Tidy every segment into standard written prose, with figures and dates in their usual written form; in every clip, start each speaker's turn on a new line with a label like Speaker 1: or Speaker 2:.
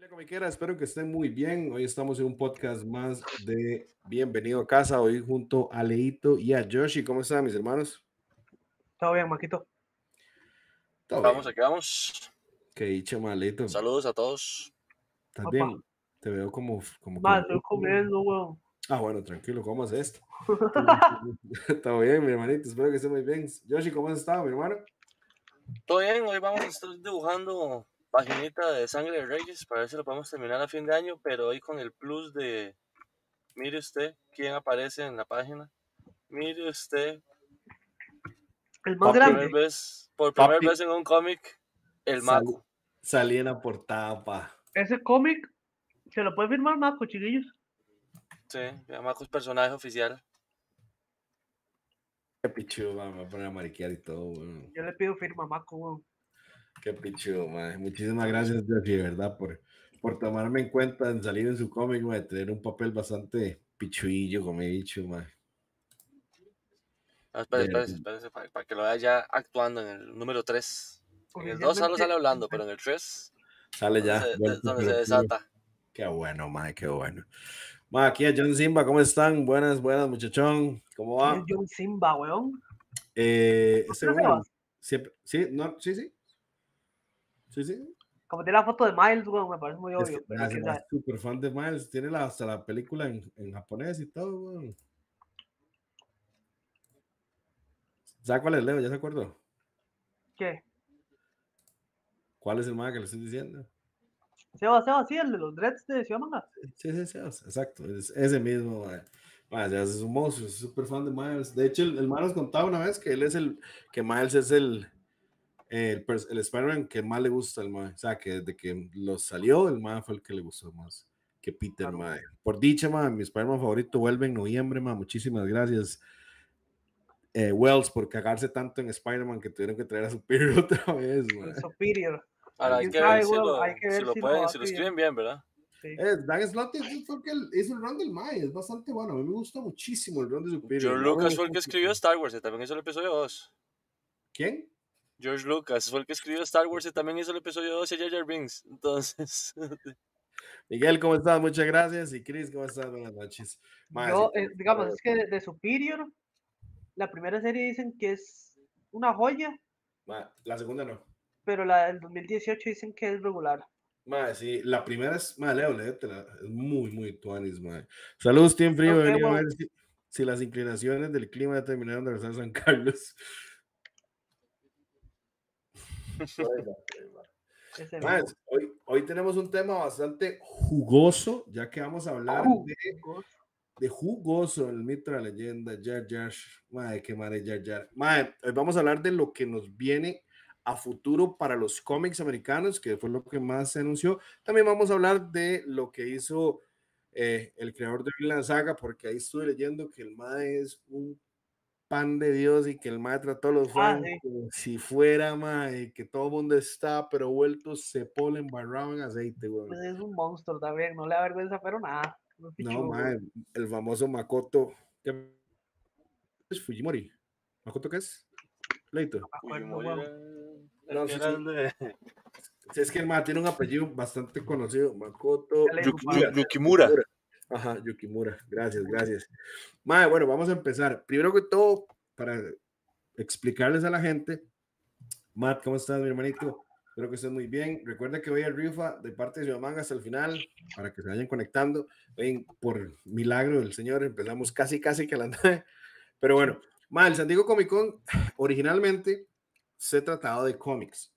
Speaker 1: Comiquera, espero que estén muy bien. Hoy estamos en un podcast más de Bienvenido a Casa. Hoy junto a Leito y a Joshi. ¿Cómo están, mis hermanos?
Speaker 2: Todo bien, Maquito.
Speaker 1: Todo
Speaker 3: Vamos,
Speaker 1: bien.
Speaker 3: aquí vamos.
Speaker 1: Qué dicho, Leito.
Speaker 3: Saludos a todos.
Speaker 1: ¿Estás
Speaker 2: Papá.
Speaker 1: bien? Te veo como
Speaker 2: Más, estoy comiendo, weón.
Speaker 1: Bueno, tranquilo, ¿cómo es esto? Todo bien, mi hermanito. Espero que esté muy bien. Joshi, ¿cómo has estado, mi hermano?
Speaker 3: Todo bien, hoy vamos a estar dibujando paginita de Sangre de Reyes para ver si lo podemos terminar a fin de año, pero hoy con el plus de, mire usted quién aparece en la página. Mire usted,
Speaker 2: El más
Speaker 1: Papi,
Speaker 2: grande.
Speaker 3: por primera
Speaker 1: papi,
Speaker 3: vez en un cómic, el Mako.
Speaker 1: salí en la portada, pa.
Speaker 2: Ese cómic se lo puede firmar Maco, chiquillos.
Speaker 3: Sí, el Mako es personaje oficial.
Speaker 1: Qué pichudo, me voy a poner a mariquear y todo, weón.
Speaker 2: Yo le pido firma a Maco, weón.
Speaker 1: Qué pichudo, man. Muchísimas gracias, Joshi, de verdad, por tomarme en cuenta en salir en su cómic, de tener un papel bastante pichuillo, como he dicho, man.
Speaker 3: Espérese, para que lo vea ya actuando en el número 3. En el 2 solo sale hablando, pero en el 3
Speaker 1: Sale ya,
Speaker 3: donde se desata.
Speaker 1: Qué bueno, man, qué bueno. Man, aquí a John Simba, ¿cómo están? Buenas, muchachón. ¿Cómo
Speaker 2: ¿Quién
Speaker 1: va?
Speaker 2: es John Simba, weón?
Speaker 1: Ese,
Speaker 2: ¿No
Speaker 1: bueno,
Speaker 2: Sebas?
Speaker 1: siempre, sí, no, sí.
Speaker 2: Como tiene la foto de Miles, weón, me parece muy
Speaker 1: Es que
Speaker 2: obvio, pero quién sabe.
Speaker 1: es súper fan de Miles, tiene hasta la película en japonés y todo, weón. ¿Sabes cuál es, Leo? ¿Ya se acordó?
Speaker 2: ¿Qué?
Speaker 1: ¿Cuál es el man que le estoy diciendo?
Speaker 2: Sebas, sí, el de los dreads de Ciudad Manga.
Speaker 1: Sí, exacto, es ese mismo, mae. Mae, ya es un monstruo, es súper fan de Miles. De hecho, el man nos contaba una vez que él es que Miles es el Spider-Man que más le gusta al mae. O sea, que desde que lo salió, el man fue el que le gustó más que Peter,
Speaker 2: Claro.
Speaker 1: mae. Por dicha, mae, mi Spider-Man favorito vuelve en noviembre, mae. Muchísimas gracias, Wells, por cagarse tanto en Spider-Man que tuvieron que traer a Superior otra vez, mae.
Speaker 2: El Superior.
Speaker 3: Ahora hay
Speaker 2: ¿Quién
Speaker 3: que ver
Speaker 2: sabe,
Speaker 3: si
Speaker 2: weón? Hay que
Speaker 3: si
Speaker 2: ver
Speaker 3: lo
Speaker 2: si lo
Speaker 3: pueden, si lo
Speaker 2: hace bien.
Speaker 3: escriben bien, ¿verdad?
Speaker 2: Sí.
Speaker 1: Dan Slott fue que hizo el run del Mae, es bastante bueno. A mí me gusta muchísimo el run de Superior.
Speaker 3: George Lucas fue el que escribió Star Wars y también hizo el episodio 2.
Speaker 1: ¿Quién?
Speaker 3: George Lucas fue el que escribió Star Wars y también hizo el episodio 2 y Jar Jar Binks. Entonces,
Speaker 1: Miguel, ¿cómo estás? Muchas gracias. Y Chris, ¿cómo estás? Buenas noches. Mae, sí,
Speaker 2: Yo, digamos, es que de Superior, la primera serie dicen que es una joya,
Speaker 1: mae, la segunda no.
Speaker 2: pero la del 2018 dicen que es regular.
Speaker 1: Mae, sí, la primera es, mae, Leo, léetela. Es muy, muy tuanis, mae. Saludos, Team Frío.
Speaker 2: Creo que,
Speaker 1: Venía a ver
Speaker 2: bueno,
Speaker 1: si las inclinaciones del clima ya terminaron de regresar a San Carlos.
Speaker 2: ese
Speaker 1: Mae,
Speaker 2: mismo.
Speaker 1: hoy tenemos un tema bastante jugoso, ya que vamos a hablar de jugoso, el mito de la leyenda, Jar Jar. Mae, qué madre Jar Jar. Mae, hoy vamos a hablar de lo que nos viene a futuro para los cómics americanos, que fue lo que más se anunció. También vamos a hablar de lo que hizo el creador de Vinland Saga, porque ahí estuve leyendo que el mae es un pan de Dios y que el mae trató a los fans
Speaker 2: Sí.
Speaker 1: como si fuera mae, que todo el mundo está, pero vueltos se ponen embarrado en aceite, güey.
Speaker 2: Pues es un monstruo también, no le da vergüenza, pero nada. No,
Speaker 1: No,
Speaker 2: pichudo,
Speaker 1: mae, el famoso Makoto. ¿Qué es Fujimori? ¿Makoto qué es? Leito.
Speaker 2: me acuerdo,
Speaker 3: Fujimori era
Speaker 2: weón.
Speaker 3: el
Speaker 1: No,
Speaker 3: que
Speaker 1: sí,
Speaker 3: era
Speaker 1: sí.
Speaker 3: el de
Speaker 1: Sí, es que el mae tiene un apellido bastante conocido. Makoto
Speaker 2: Ya le digo,
Speaker 3: Yukimura.
Speaker 1: Ajá, Yukimura. Gracias. Mae, bueno, vamos a empezar. Primero que todo, para explicarles a la gente, Matt, ¿cómo estás, mi hermanito? Espero que estés muy bien. Recuerda que voy a rifa de parte de Ciudad Manga hasta el final para que se vayan conectando. Ven, por milagro del Señor, empezamos casi que a la 9. Pero bueno, el San Diego Comic Con originalmente se trataba de cómics.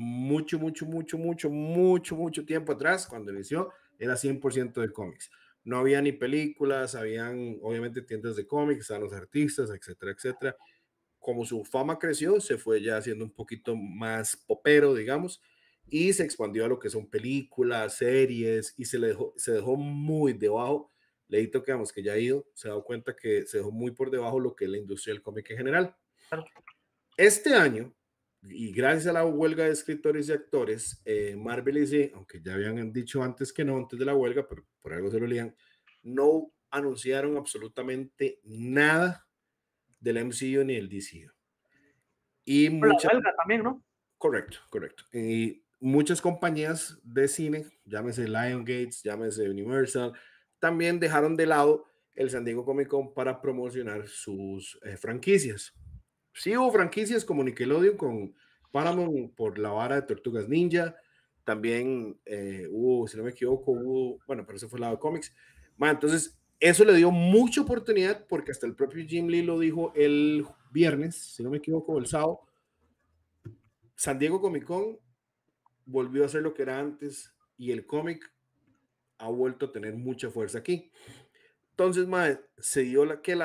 Speaker 1: Mucho tiempo atrás, cuando inició, era 100% de cómics. No había ni películas, habían obviamente tiendas de cómics, a los artistas, etcétera. Como su fama creció, se fue ya haciendo un poquito más popero, digamos, y se expandió a lo que son películas, series, y se dejó muy debajo. Leíto que, vamos, que ya ha ido, se ha dado cuenta que se dejó muy por debajo lo que es la industria del cómic en general. Este año, y gracias a la huelga de escritores y actores, Marvel y DC, aunque ya habían dicho antes que no, antes de la huelga, pero por algo se lo lían, no anunciaron absolutamente nada del MCU ni del DCU. Y
Speaker 2: por la
Speaker 1: muchas,
Speaker 2: huelga también, ¿no?
Speaker 1: correcto. Y muchas compañías de cine, llámese Lionsgate, llámese Universal, también dejaron de lado el San Diego Comic Con para promocionar sus franquicias. Sí hubo franquicias como Nickelodeon con Paramount por la vara de Tortugas Ninja, también hubo, si no me equivoco, bueno, pero eso fue el lado de cómics. Entonces, eso le dio mucha oportunidad porque hasta el propio Jim Lee lo dijo el viernes, si no me equivoco, el sábado. San Diego Comic Con volvió a ser lo que era antes y el cómic ha vuelto a tener mucha fuerza aquí. Entonces, se dio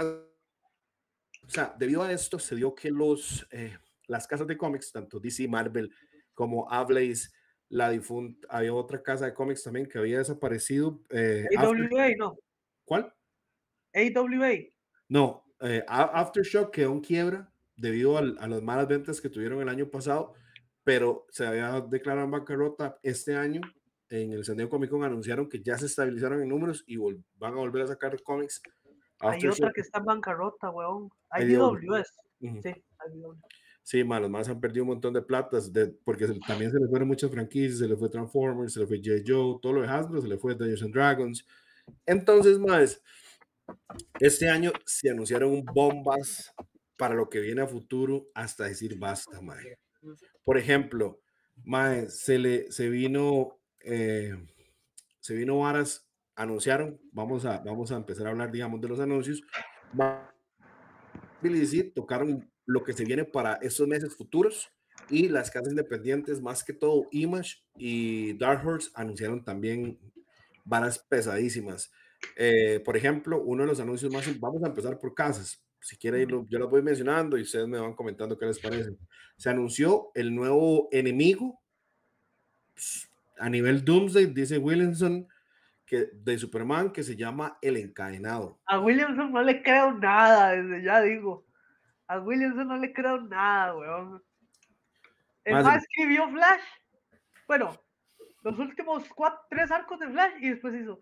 Speaker 1: o sea, debido a esto, se dio que las casas de cómics, tanto DC, Marvel como Ablaze, había otra casa de cómics también que había desaparecido.
Speaker 2: AWA, ¿no?
Speaker 1: ¿Cuál?
Speaker 2: AWA.
Speaker 1: No, Aftershock quedó en quiebra debido a las malas ventas que tuvieron el año pasado, pero se había declarado en bancarrota este año. En el San Diego Comic Con anunciaron que ya se estabilizaron en números y van a volver a sacar cómics.
Speaker 2: Hay otra que está en bancarrota, weón. IDWS. Sí, IDWS.
Speaker 1: Sí, los más han perdido un montón de platas porque también se les fueron muchas franquicias, se les fue Transformers, se les fue J. Joe, todo lo de Hasbro, se les fue Dungeons and Dragons. Entonces, este año se anunciaron bombas para lo que viene a futuro hasta decir basta, mae. Por ejemplo, mae, se vino varas, anunciaron, vamos a empezar a hablar, digamos, de los anuncios. Tocaron lo que se viene para estos meses futuros y las casas independientes, más que todo Image y Dark Horse, anunciaron también varas pesadísimas. Por ejemplo, uno de los anuncios más, vamos a empezar por casas, si quieren yo los voy mencionando y ustedes me van comentando qué les parece. Se anunció el nuevo enemigo a nivel Doomsday, dice Williamson, de Superman, que se llama El Encadenado.
Speaker 2: A Williamson no le creo nada, desde ya digo. A Williamson no le creo nada, weón. El más escribió Flash. Bueno, los últimos 3 arcos de Flash y después hizo.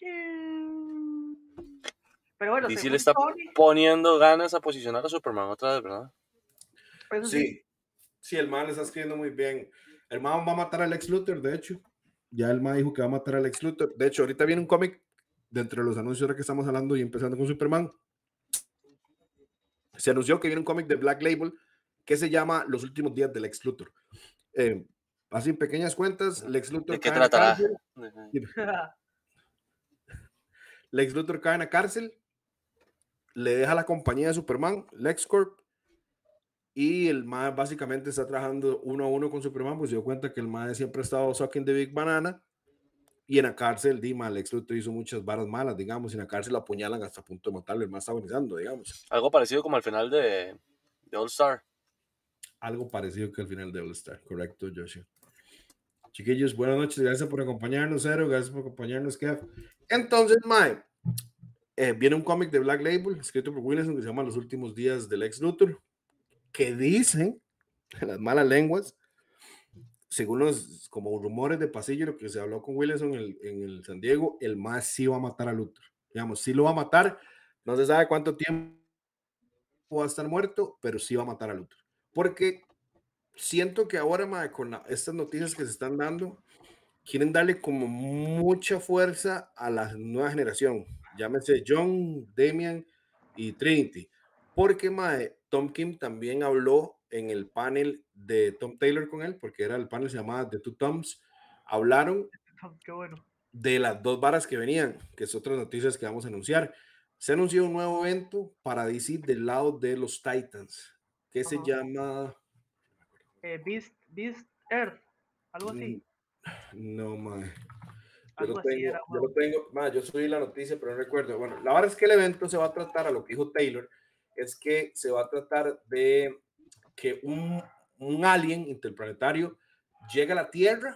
Speaker 2: Pero bueno,
Speaker 3: DC le está poniendo ganas a posicionar a Superman otra vez, ¿verdad?
Speaker 2: Pues
Speaker 1: sí, el man le está escribiendo muy bien. El man va a matar al Lex Luthor, de hecho. Ya el man dijo que va a matar al Lex Luthor. De hecho, ahorita viene un cómic dentro de los anuncios ahora que estamos hablando y empezando con Superman. Se anunció que viene un cómic de Black Label que se llama Los últimos días del Lex Luthor. Así pequeñas cuentas, Lex Luthor
Speaker 3: ¿de qué tratará?
Speaker 1: Lex Luthor cae en la cárcel, le deja la compañía de Superman, LexCorp, y el MAE básicamente está trabajando uno a uno con Superman, pues se dio cuenta que el MAE siempre ha estado sucking the big banana, y en la cárcel, Lex Luthor hizo muchas varas malas, digamos, y en la cárcel lo apuñalan hasta a punto de matarlo, el MAE está agonizando, digamos.
Speaker 3: Algo parecido como al final de All Star.
Speaker 1: Algo parecido que al final de All Star, correcto, Joshua. Chiquillos, buenas noches, gracias por acompañarnos, Zero, gracias por acompañarnos, Kev. Entonces, Mae, viene un cómic de Black Label, escrito por Williamson, que se llama Los últimos días del Lex Luthor, que dicen, las malas lenguas, según los como rumores de pasillo, lo que se habló con Williamson en el San Diego, el Mae sí va a matar a Luthor. Digamos, sí lo va a matar, no se sabe cuánto tiempo va a estar muerto, pero sí va a matar a Luthor. Porque siento que ahora, Mae, con estas noticias que se están dando, quieren darle como mucha fuerza a la nueva generación. Llámese John, Damian y Trinity. Porque, mae, Tom Kim también habló en el panel de Tom Taylor con él, porque era el panel se llamaba The Two Toms. Hablaron de las dos varas que venían, que es otras noticias que vamos a anunciar. Se anunció un nuevo evento para DC del lado de los Titans, que se llama
Speaker 2: Beast Earth, algo así.
Speaker 1: No, mae. Yo lo tengo, yo subí la noticia, pero no recuerdo. Bueno, la verdad es que el evento se va a tratar, a lo que dijo Taylor, es que se va a tratar de que un alien interplanetario llega a la Tierra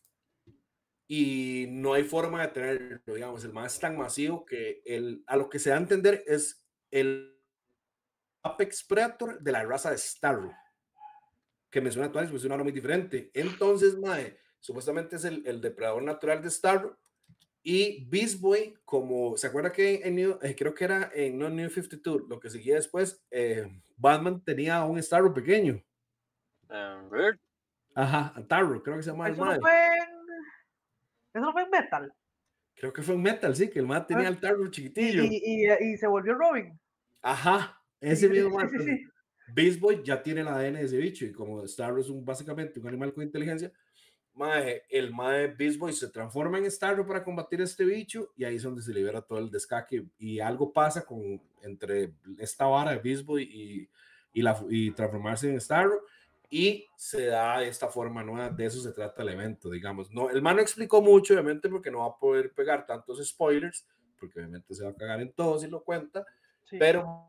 Speaker 1: y no hay forma de tenerlo, digamos, el más es tan masivo que a lo que se da a entender es el Apex Predator de la raza de Starro, que me suena a todas, pues es una muy diferente. Entonces, mae, supuestamente es el depredador natural de Starro. Y Beast Boy, como se acuerda que creo que era en New 52, lo que seguía después, Batman tenía un Starro pequeño.
Speaker 3: Bird.
Speaker 1: Ajá, Tarro, creo que se llama el
Speaker 2: Eso no
Speaker 1: mae.
Speaker 2: fue en Metal.
Speaker 1: Creo que fue en Metal, sí, que el mae tenía el Tarro chiquitillo.
Speaker 2: Y se volvió Robin.
Speaker 1: Ajá,
Speaker 2: Sí,
Speaker 1: ese mismo
Speaker 2: sí,
Speaker 1: mae.
Speaker 2: sí, sí.
Speaker 1: Beast Boy ya tiene el ADN de ese bicho y como Starro es básicamente un animal con inteligencia, mae, el mae Beast Boy se transforma en Starro para combatir a este bicho y ahí es donde se libera todo el descaque y algo pasa entre esta vara de Beast Boy y transformarse en Starro y se da esta forma nueva, de eso se trata el evento, digamos. No, el man no explicó mucho, obviamente, porque no va a poder pegar tantos spoilers, porque obviamente se va a cagar en todo si lo cuenta,
Speaker 2: Sí.
Speaker 1: pero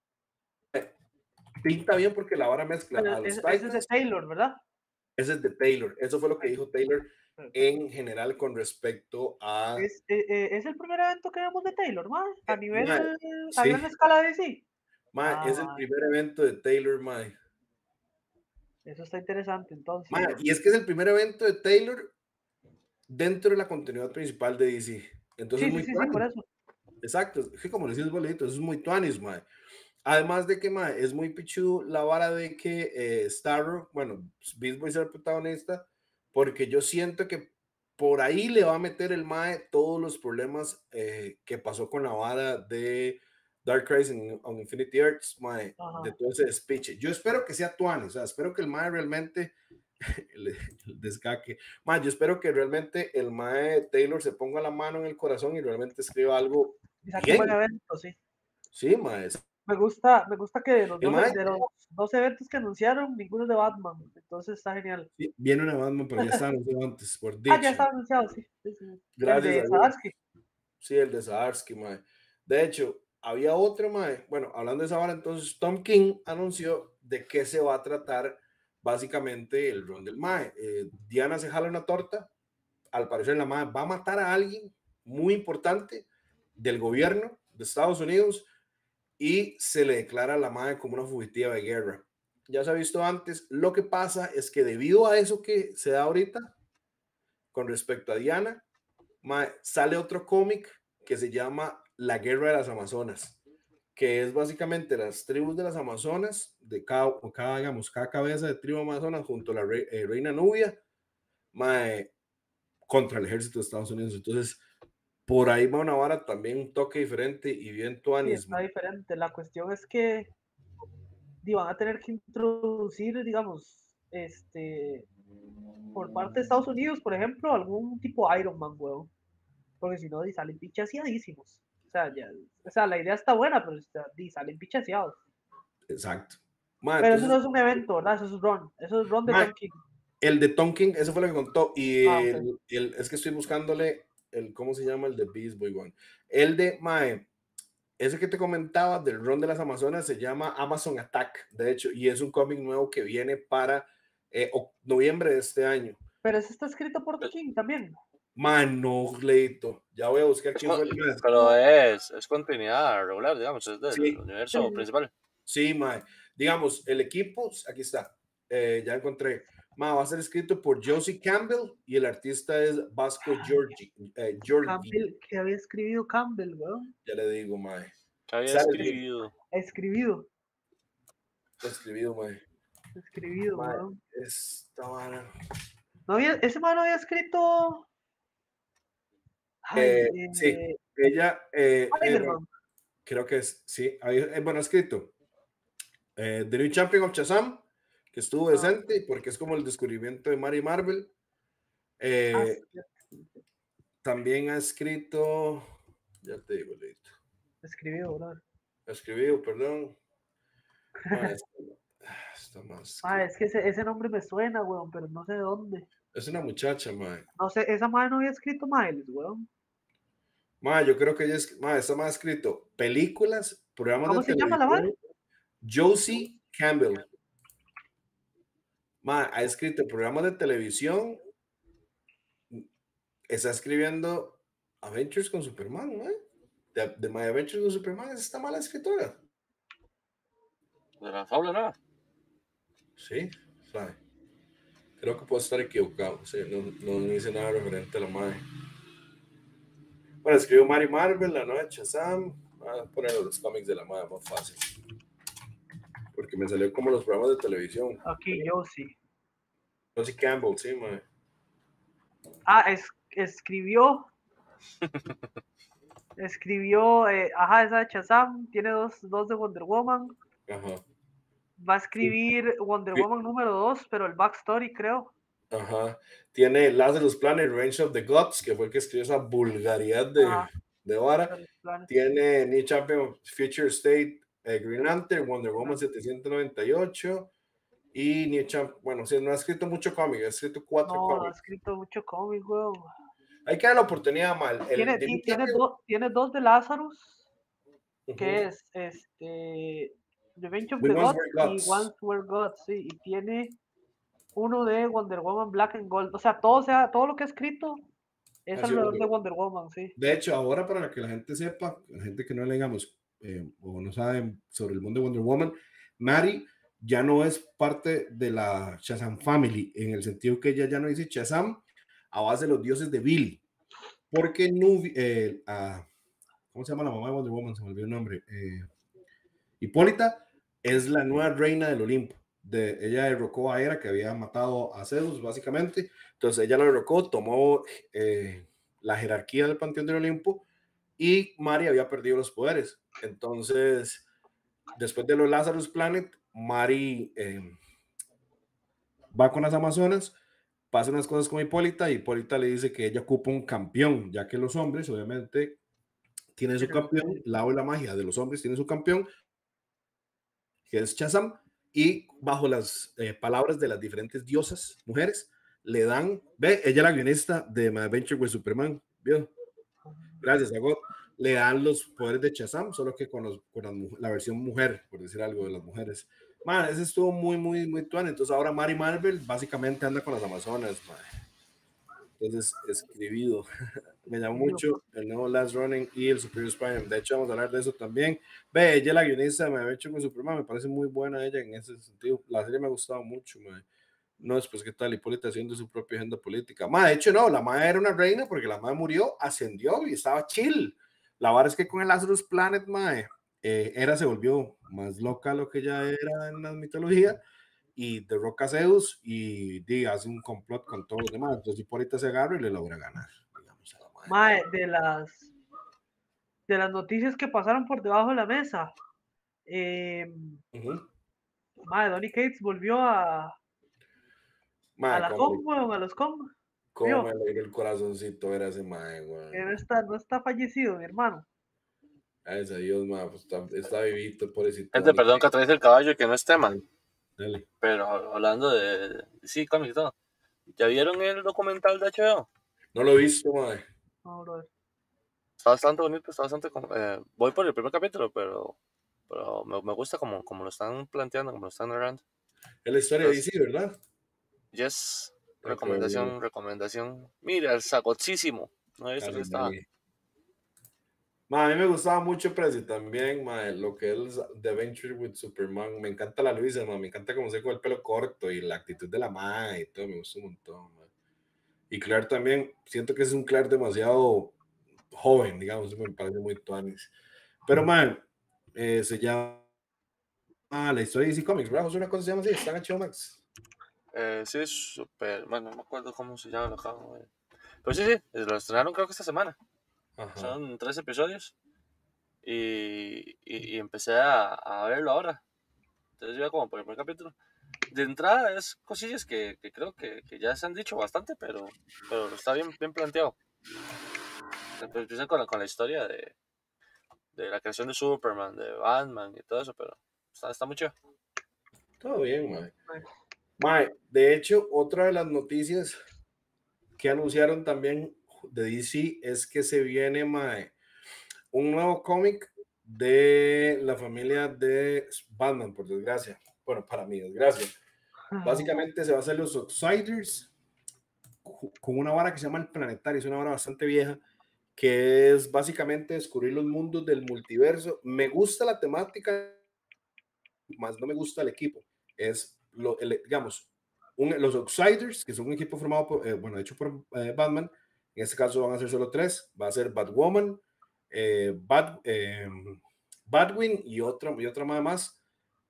Speaker 1: pinta bien porque la vara mezcla
Speaker 2: Pero
Speaker 1: a los
Speaker 2: ese es de
Speaker 1: Titans.
Speaker 2: Taylor, ¿verdad?
Speaker 1: Ese es de Taylor. Eso fue lo que dijo Taylor en general con respecto a...
Speaker 2: Es el primer evento que vemos de Taylor, ¿no? A
Speaker 1: sí,
Speaker 2: gran escala de sí.
Speaker 1: es el primer evento de Taylor, mae.
Speaker 2: Eso está interesante, entonces.
Speaker 1: Mae, y es que es el primer evento de Taylor dentro de la continuidad principal de DC. Entonces
Speaker 2: Sí,
Speaker 1: es
Speaker 2: sí,
Speaker 1: muy
Speaker 2: sí, sí, por
Speaker 1: tuanis.
Speaker 2: eso.
Speaker 1: Exacto, es que como decís bolito, eso es muy tuanis, mae. Además de que, mae, es muy pichu la vara de que Starro, bueno, Beast Boy ser el protagonista, porque yo siento que por ahí le va a meter el mae todos los problemas que pasó con la vara de Dark Crisis on Infinity Earths, mae, de todo ese despiche. Yo espero que sea tuanis, o sea, espero que el mae realmente el descaque. Mae, yo espero que realmente el mae Taylor se ponga la mano en el corazón y realmente escriba algo
Speaker 2: Y saque un buen
Speaker 1: bien.
Speaker 2: evento, sí.
Speaker 1: Sí, mae.
Speaker 2: Me gusta que de los
Speaker 1: mae,
Speaker 2: dos eventos que anunciaron, ninguno es de Batman. Entonces está genial.
Speaker 1: sí, viene una Batman, pero ya está anunciado antes, por
Speaker 2: Ya
Speaker 1: dicho.
Speaker 2: está anunciado, sí. El
Speaker 1: Gracias a
Speaker 2: de
Speaker 1: Dios.
Speaker 2: Zadarsky.
Speaker 1: Sí, el de Zadarsky, mae. De hecho, había otro, mae. Bueno, hablando de esa vara, entonces Tom King anunció de qué se va a tratar básicamente el run del mae. Diana se jala una torta. Al parecer, la mae va a matar a alguien muy importante del gobierno de Estados Unidos y se le declara a la mae como una fugitiva de guerra. Ya se ha visto antes. Lo que pasa es que debido a eso que se da ahorita con respecto a Diana, sale otro cómic que se llama La Guerra de las Amazonas, que es básicamente las tribus de las Amazonas, de cada cabeza de tribu amazona junto a la reina Nubia, contra el ejército de Estados Unidos. Entonces, por ahí va una vara también un toque diferente y bien
Speaker 2: Sí,
Speaker 1: tuanis.
Speaker 2: está diferente. La cuestión es que van a tener que introducir, digamos, por parte de Estados Unidos, por ejemplo, algún tipo Iron Man, weón. Porque si no, salen pichaseadísimos. O sea, la idea está buena, pero salen pichaseados.
Speaker 1: Exacto.
Speaker 2: Pero eso
Speaker 1: Entonces,
Speaker 2: no es un evento, ¿verdad? Eso es Ron de Tom King.
Speaker 1: el de Tonkin, eso fue lo que contó. Y
Speaker 2: Okay.
Speaker 1: es que estoy buscándole ¿cómo se llama? El de Beast Boy One. El de Mae, ese que te comentaba del Ron de las Amazonas se llama Amazon Attack, de hecho, y es un cómic nuevo que viene para noviembre de este año.
Speaker 2: Pero ese está escrito por King también.
Speaker 1: Mano, Leito, ya voy a buscar quién fue el más.
Speaker 3: Pero es continuidad regular, digamos, es del
Speaker 1: Sí,
Speaker 3: universo principal.
Speaker 1: sí, Mae. Digamos, el equipo, aquí está, ya encontré. Mae, va a ser escrito por Josie Campbell y el artista es Vasco Jordi.
Speaker 2: Campbell, que había escribido Campbell, weón.
Speaker 1: Ya le digo, Mae.
Speaker 3: Que había escribido.
Speaker 2: Escribido,
Speaker 1: Mae. Mae,
Speaker 2: weón.
Speaker 1: esta vara.
Speaker 2: Ese man no había escrito.
Speaker 1: Sí, ella,
Speaker 2: Spider-Man.
Speaker 1: creo que es, sí, bueno, escrito The New Champion of Shazam, que estuvo decente, porque es como el descubrimiento de Mary Marvel. También ha escrito, ya te digo, Leito.
Speaker 2: Escribido, ¿verdad?
Speaker 1: Escribido, perdón. Está más.
Speaker 2: Es que ese nombre me suena, weón, pero no sé de dónde.
Speaker 1: Es una muchacha, mae.
Speaker 2: No sé, esa madre no había escrito Miles, weón.
Speaker 1: Mae, yo creo que ella está más escrito películas, programas
Speaker 2: ¿Cómo
Speaker 1: de
Speaker 2: se llama la madre?
Speaker 1: televisión. Josie Campbell. Mae, ha escrito programas de televisión. Está escribiendo Adventures con Superman, ¿no? De My Adventures con Superman es esta mala escritora.
Speaker 3: De la fábula nueva.
Speaker 1: Sí, sabe. Creo que puedo estar equivocado. Sí, no hice nada referente a la madre. Bueno, escribió Mary Marvel, La Nueva Shazam. Voy a poner los cómics de la madre más fácil. Porque me salió como los programas de televisión.
Speaker 2: Aquí, yo sí.
Speaker 1: Josie Campbell, sí, mae.
Speaker 2: Escribió, esa de Shazam, tiene dos de Wonder Woman.
Speaker 1: Ajá.
Speaker 2: Va a escribir Wonder Woman número 2, pero el backstory, creo.
Speaker 1: Ajá. Tiene Lazarus Planet, Revenge of the Gods, que fue el que escribió esa vulgaridad de vara. Tiene New Champion, Future State, Green Lantern, Wonder Woman 798 y New Champ. Bueno, sí, no ha escrito mucho cómic, ha escrito 4 cómics.
Speaker 2: No ha escrito mucho cómic, weón.
Speaker 1: Hay que dar la oportunidad, mal.
Speaker 2: Tiene dos de Lazarus, que es Revenge of the Gods y Once Were Gods, sí, y tiene uno de Wonder Woman Black and Gold. O sea, todo lo que ha escrito es alrededor de Wonder Woman, sí.
Speaker 1: De hecho, ahora para que la gente sepa, la gente que no le digamos o no sabe sobre el mundo de Wonder Woman, Mary ya no es parte de la Shazam Family, en el sentido que ella ya no dice Shazam a base de los dioses de Billy, porque ¿cómo se llama la mamá de Wonder Woman? Se me olvidó el nombre. Hipólita es la nueva reina del Olimpo. Ella derrocó a Hera, que había matado a Zeus, básicamente. Entonces ella la derrocó, tomó la jerarquía del Panteón del Olimpo y Mari había perdido los poderes. Entonces, después de los Lazarus Planet, Mari va con las Amazonas, pasa unas cosas con Hipólita y Hipólita le dice que ella ocupa un campeón, ya que los hombres, obviamente, tienen su campeón, la o la magia de los hombres tiene su campeón, que es Shazam, y bajo las palabras de las diferentes diosas, mujeres, le dan, ella es la guionista de My Adventure with Superman, ¿vio? Gracias a God, le dan los poderes de Shazam, solo que con la versión mujer, por decir algo de las mujeres. Man, ese estuvo muy, muy, muy tuan. Entonces ahora Mary Marvel básicamente anda con las Amazonas, man. Entonces, escribido. Me llamó mucho el nuevo Last Running y el Superior Spider-Man. De hecho, vamos a hablar de eso también. Ella, la guionista, me ha hecho con Superman. Me parece muy buena ella en ese sentido. La serie me ha gustado mucho. No, después que tal, Hipólita haciendo su propia agenda política. De hecho, no, la madre era una reina porque la madre murió, ascendió y estaba chill. La verdad es que con el Lazarus Planet, Hera se volvió más loca lo que ella era en la mitología y derroca a Zeus y hace un complot con todos los demás. Entonces Hipólita se agarra y le logra ganar, digamos, a la
Speaker 2: madre. De las noticias que pasaron por debajo de la mesa, Donny Cates volvió a la com, a los com.
Speaker 1: Cómo me alegró el corazoncito ver a ese mae, güey.
Speaker 2: No está fallecido, mi hermano.
Speaker 1: Gracias a Dios, pues está vivito, pobrecito.
Speaker 3: Gente, perdón que atraviese el caballo, que no es tema.
Speaker 1: Dale.
Speaker 3: Pero hablando de sí, cómics y todo. ¿Ya vieron el documental de HBO?
Speaker 1: No lo he visto, mae.
Speaker 2: No, brother.
Speaker 3: Está bastante bonito, está bastante... voy por el primer capítulo, pero me gusta como lo están planteando, como lo están narrando.
Speaker 1: Es la historia de DC, ¿verdad?
Speaker 3: Yes. Recomendación. Mira, el sacochísimo. No he visto que estaba.
Speaker 1: A mí me gustaba mucho Prezi también, lo que es The Adventure with Superman. Me encanta la Luisa, me encanta cómo se con el pelo corto y la actitud de la madre y todo, me gusta un montón. Y Clark también, siento que es un Clark demasiado joven, digamos, me parece muy tuanis. Pero, se llama la historia de DC Comics, ¿verdad? ¿Es una cosa que se llama así? ¿Está en HBO Max?
Speaker 3: Sí, es súper... Bueno, no me acuerdo cómo se llama. Pero sí, lo estrenaron creo que esta semana. Ajá. Son 3 episodios. Y empecé a verlo ahora. Entonces yo como por el primer capítulo. De entrada es cosillas que creo que ya se han dicho bastante, pero está bien planteado. Empiezan con la historia de la creación de Superman, de Batman y todo eso, pero está muy chido.
Speaker 1: Todo bien, mae. De hecho, otra de las noticias que anunciaron también de DC es que se viene, un nuevo cómic de la familia de Batman, por desgracia. Bueno, para mi desgracia. Básicamente se va a hacer los Outsiders con una vara que se llama el Planetario. Es una vara bastante vieja que es básicamente descubrir los mundos del multiverso. Me gusta la temática, más no me gusta el equipo. Es, digamos, los Outsiders, que son un equipo formado por, hecho por Batman. En este caso van a ser solo 3. Va a ser Batwoman, Batwing y otra más.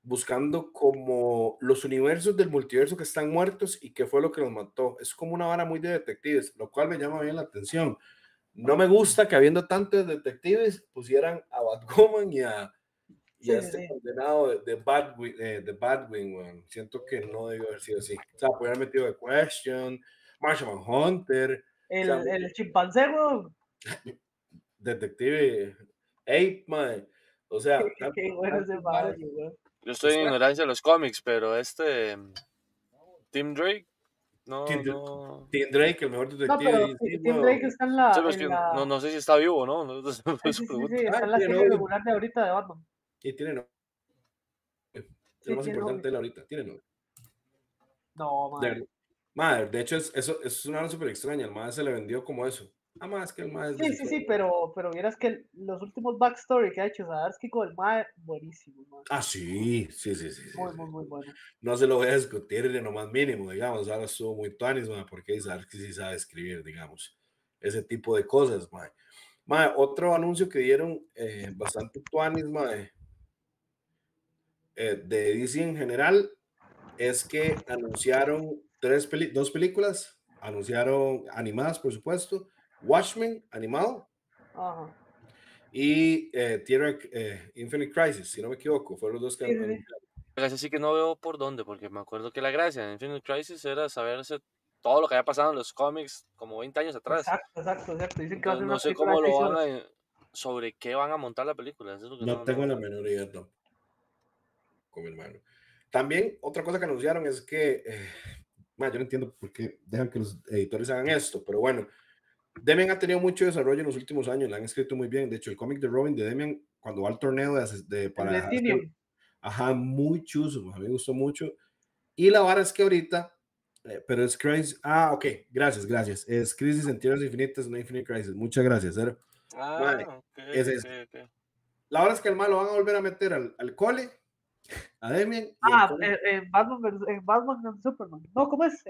Speaker 1: buscando como los universos del multiverso que están muertos y qué fue lo que los mató. Es como una vara muy de detectives, lo cual me llama bien la atención. No me gusta que habiendo tantos detectives pusieran a Batwoman y a este condenado de Batwing, man. Siento que no debió haber sido así. O sea, podría haber metido The Question, Martian Hunter,
Speaker 2: el chimpancé, weón.
Speaker 1: Detective Ape, man. O sea,
Speaker 2: Qué bueno ese madre, weón.
Speaker 3: Yo estoy en ignorancia de los cómics, pero Tim Drake, no.
Speaker 1: Tim Drake, el mejor
Speaker 2: No,
Speaker 1: detective
Speaker 2: pero
Speaker 1: de DC,
Speaker 2: Tim Drake está en
Speaker 3: Sí,
Speaker 2: la,
Speaker 3: pero es que no sé si está vivo, ¿no?
Speaker 2: sí, está en la
Speaker 1: tiene
Speaker 2: serie
Speaker 1: novio.
Speaker 2: regular de ahorita de Batman.
Speaker 1: Y tiene novio. Es
Speaker 2: Sí,
Speaker 1: lo más
Speaker 2: tiene
Speaker 1: importante
Speaker 2: novio.
Speaker 1: de él ahorita. Tiene novio.
Speaker 2: No, madre.
Speaker 1: Madre, de hecho, eso es una hora súper extraña. El madre se le vendió como eso. Más que el madre es
Speaker 2: Sí, pero vieras que los últimos backstory que ha hecho Zadarsky con el mae, buenísimo, man.
Speaker 1: Ah, sí.
Speaker 2: Muy bueno.
Speaker 1: No se lo voy a discutir de lo más mínimo, digamos. Ahora estuvo muy tuanis, man, porque Zadarsky sí sabe escribir, digamos. Ese tipo de cosas, madre. Madre, otro anuncio que dieron bastante tuanis, madre, de DC en general, es que anunciaron dos películas, anunciaron animadas, por supuesto, Watchmen, animado,
Speaker 2: Ajá.
Speaker 1: y Tierra Infinite Crisis, si no me equivoco, fueron los dos que
Speaker 2: Sí.
Speaker 1: anunciaron.
Speaker 3: Así que no veo por dónde, porque me acuerdo que la gracia de Infinite Crisis era saberse todo lo que había pasado en los cómics como 20 años atrás.
Speaker 2: Exacto. Dicen que va a
Speaker 3: Entonces
Speaker 2: ser
Speaker 3: no
Speaker 2: una
Speaker 3: sé
Speaker 2: película
Speaker 3: cómo
Speaker 2: de
Speaker 3: lo
Speaker 2: 6
Speaker 3: van
Speaker 2: horas.
Speaker 3: sobre qué van a montar la película. Eso es lo que
Speaker 1: No tengo la menor idea con mi hermano. También otra cosa que anunciaron es que, yo no entiendo por qué dejan que los editores hagan esto, pero bueno, Demian ha tenido mucho desarrollo en los últimos años, la han escrito muy bien. De hecho, el cómic de Robin de Demian, cuando va al torneo
Speaker 2: El
Speaker 1: para
Speaker 2: de
Speaker 1: dejarse,
Speaker 2: Tinium.
Speaker 1: ajá, muy chuzo, a mí me gustó mucho. Y la vara es que ahorita, pero es Crisis, ok, gracias. Es Crisis en Tierras Infinitas, no Infinite Crisis. Muchas gracias, ¿eh? Madre,
Speaker 3: ok.
Speaker 1: la vara es que el malo van a volver a meter al cole, a Demian, y el cole.
Speaker 2: Batman and Superman. No, ¿cómo es?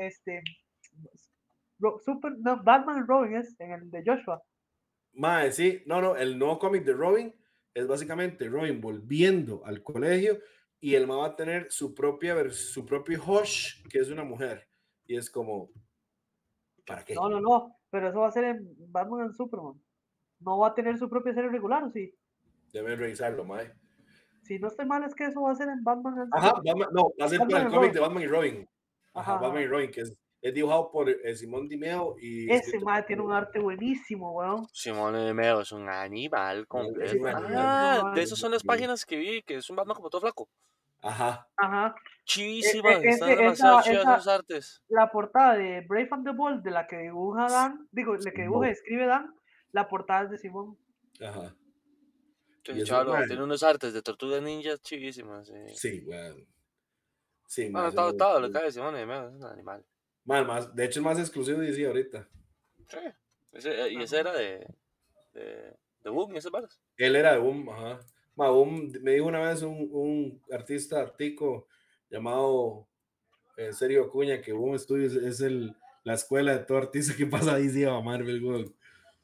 Speaker 2: Batman and Robin es en el de Joshua.
Speaker 1: Madre, sí, no, el nuevo cómic de Robin es básicamente Robin volviendo al colegio y el ma va a tener su propio Hush, que es una mujer. Y es como, ¿para qué?
Speaker 2: No, pero eso va a ser en Batman and Superman. No va a tener su propia serie regular, ¿o sí?
Speaker 1: Deben revisarlo, madre.
Speaker 2: Si no estoy mal, es que eso va a ser en Batman and
Speaker 1: Ajá,
Speaker 2: Superman.
Speaker 1: no, va a ser para
Speaker 2: Batman
Speaker 1: el
Speaker 2: and
Speaker 1: cómic
Speaker 2: Robin.
Speaker 1: de Batman y Robin. Ajá,
Speaker 2: Ajá.
Speaker 1: Batman y Robin, que es dibujado por Simón Dimeo y
Speaker 2: Ese
Speaker 1: escrito
Speaker 2: madre tiene un arte buenísimo, weón.
Speaker 3: Simón Meo es un animal
Speaker 1: es un
Speaker 3: completo.
Speaker 1: animal.
Speaker 3: De esas son las páginas que vi, que es un Batman como todo flaco.
Speaker 1: Ajá.
Speaker 3: Chivísimas, están demasiado chidas esos artes.
Speaker 2: La portada de Brave and the Bold, de la que dibuja Dan, escribe Dan, la portada es de Simón.
Speaker 1: Ajá.
Speaker 3: Entonces, chaval, tiene unos artes de tortugas ninjas chivísimas.
Speaker 1: Sí, bueno. Sí,
Speaker 3: Bueno,
Speaker 1: más.
Speaker 3: todo lo que hay de Simón es un animal.
Speaker 1: Más, de hecho, es más exclusivo de DC ahorita.
Speaker 3: Sí. Y ese era de Boom y esas balas.
Speaker 1: Él era de Boom, ajá. Boom, me dijo una vez un artista tico llamado Sergio Acuña que Boom Studios es la escuela de todo artista que pasa ahí, sí, a Marvel, güey.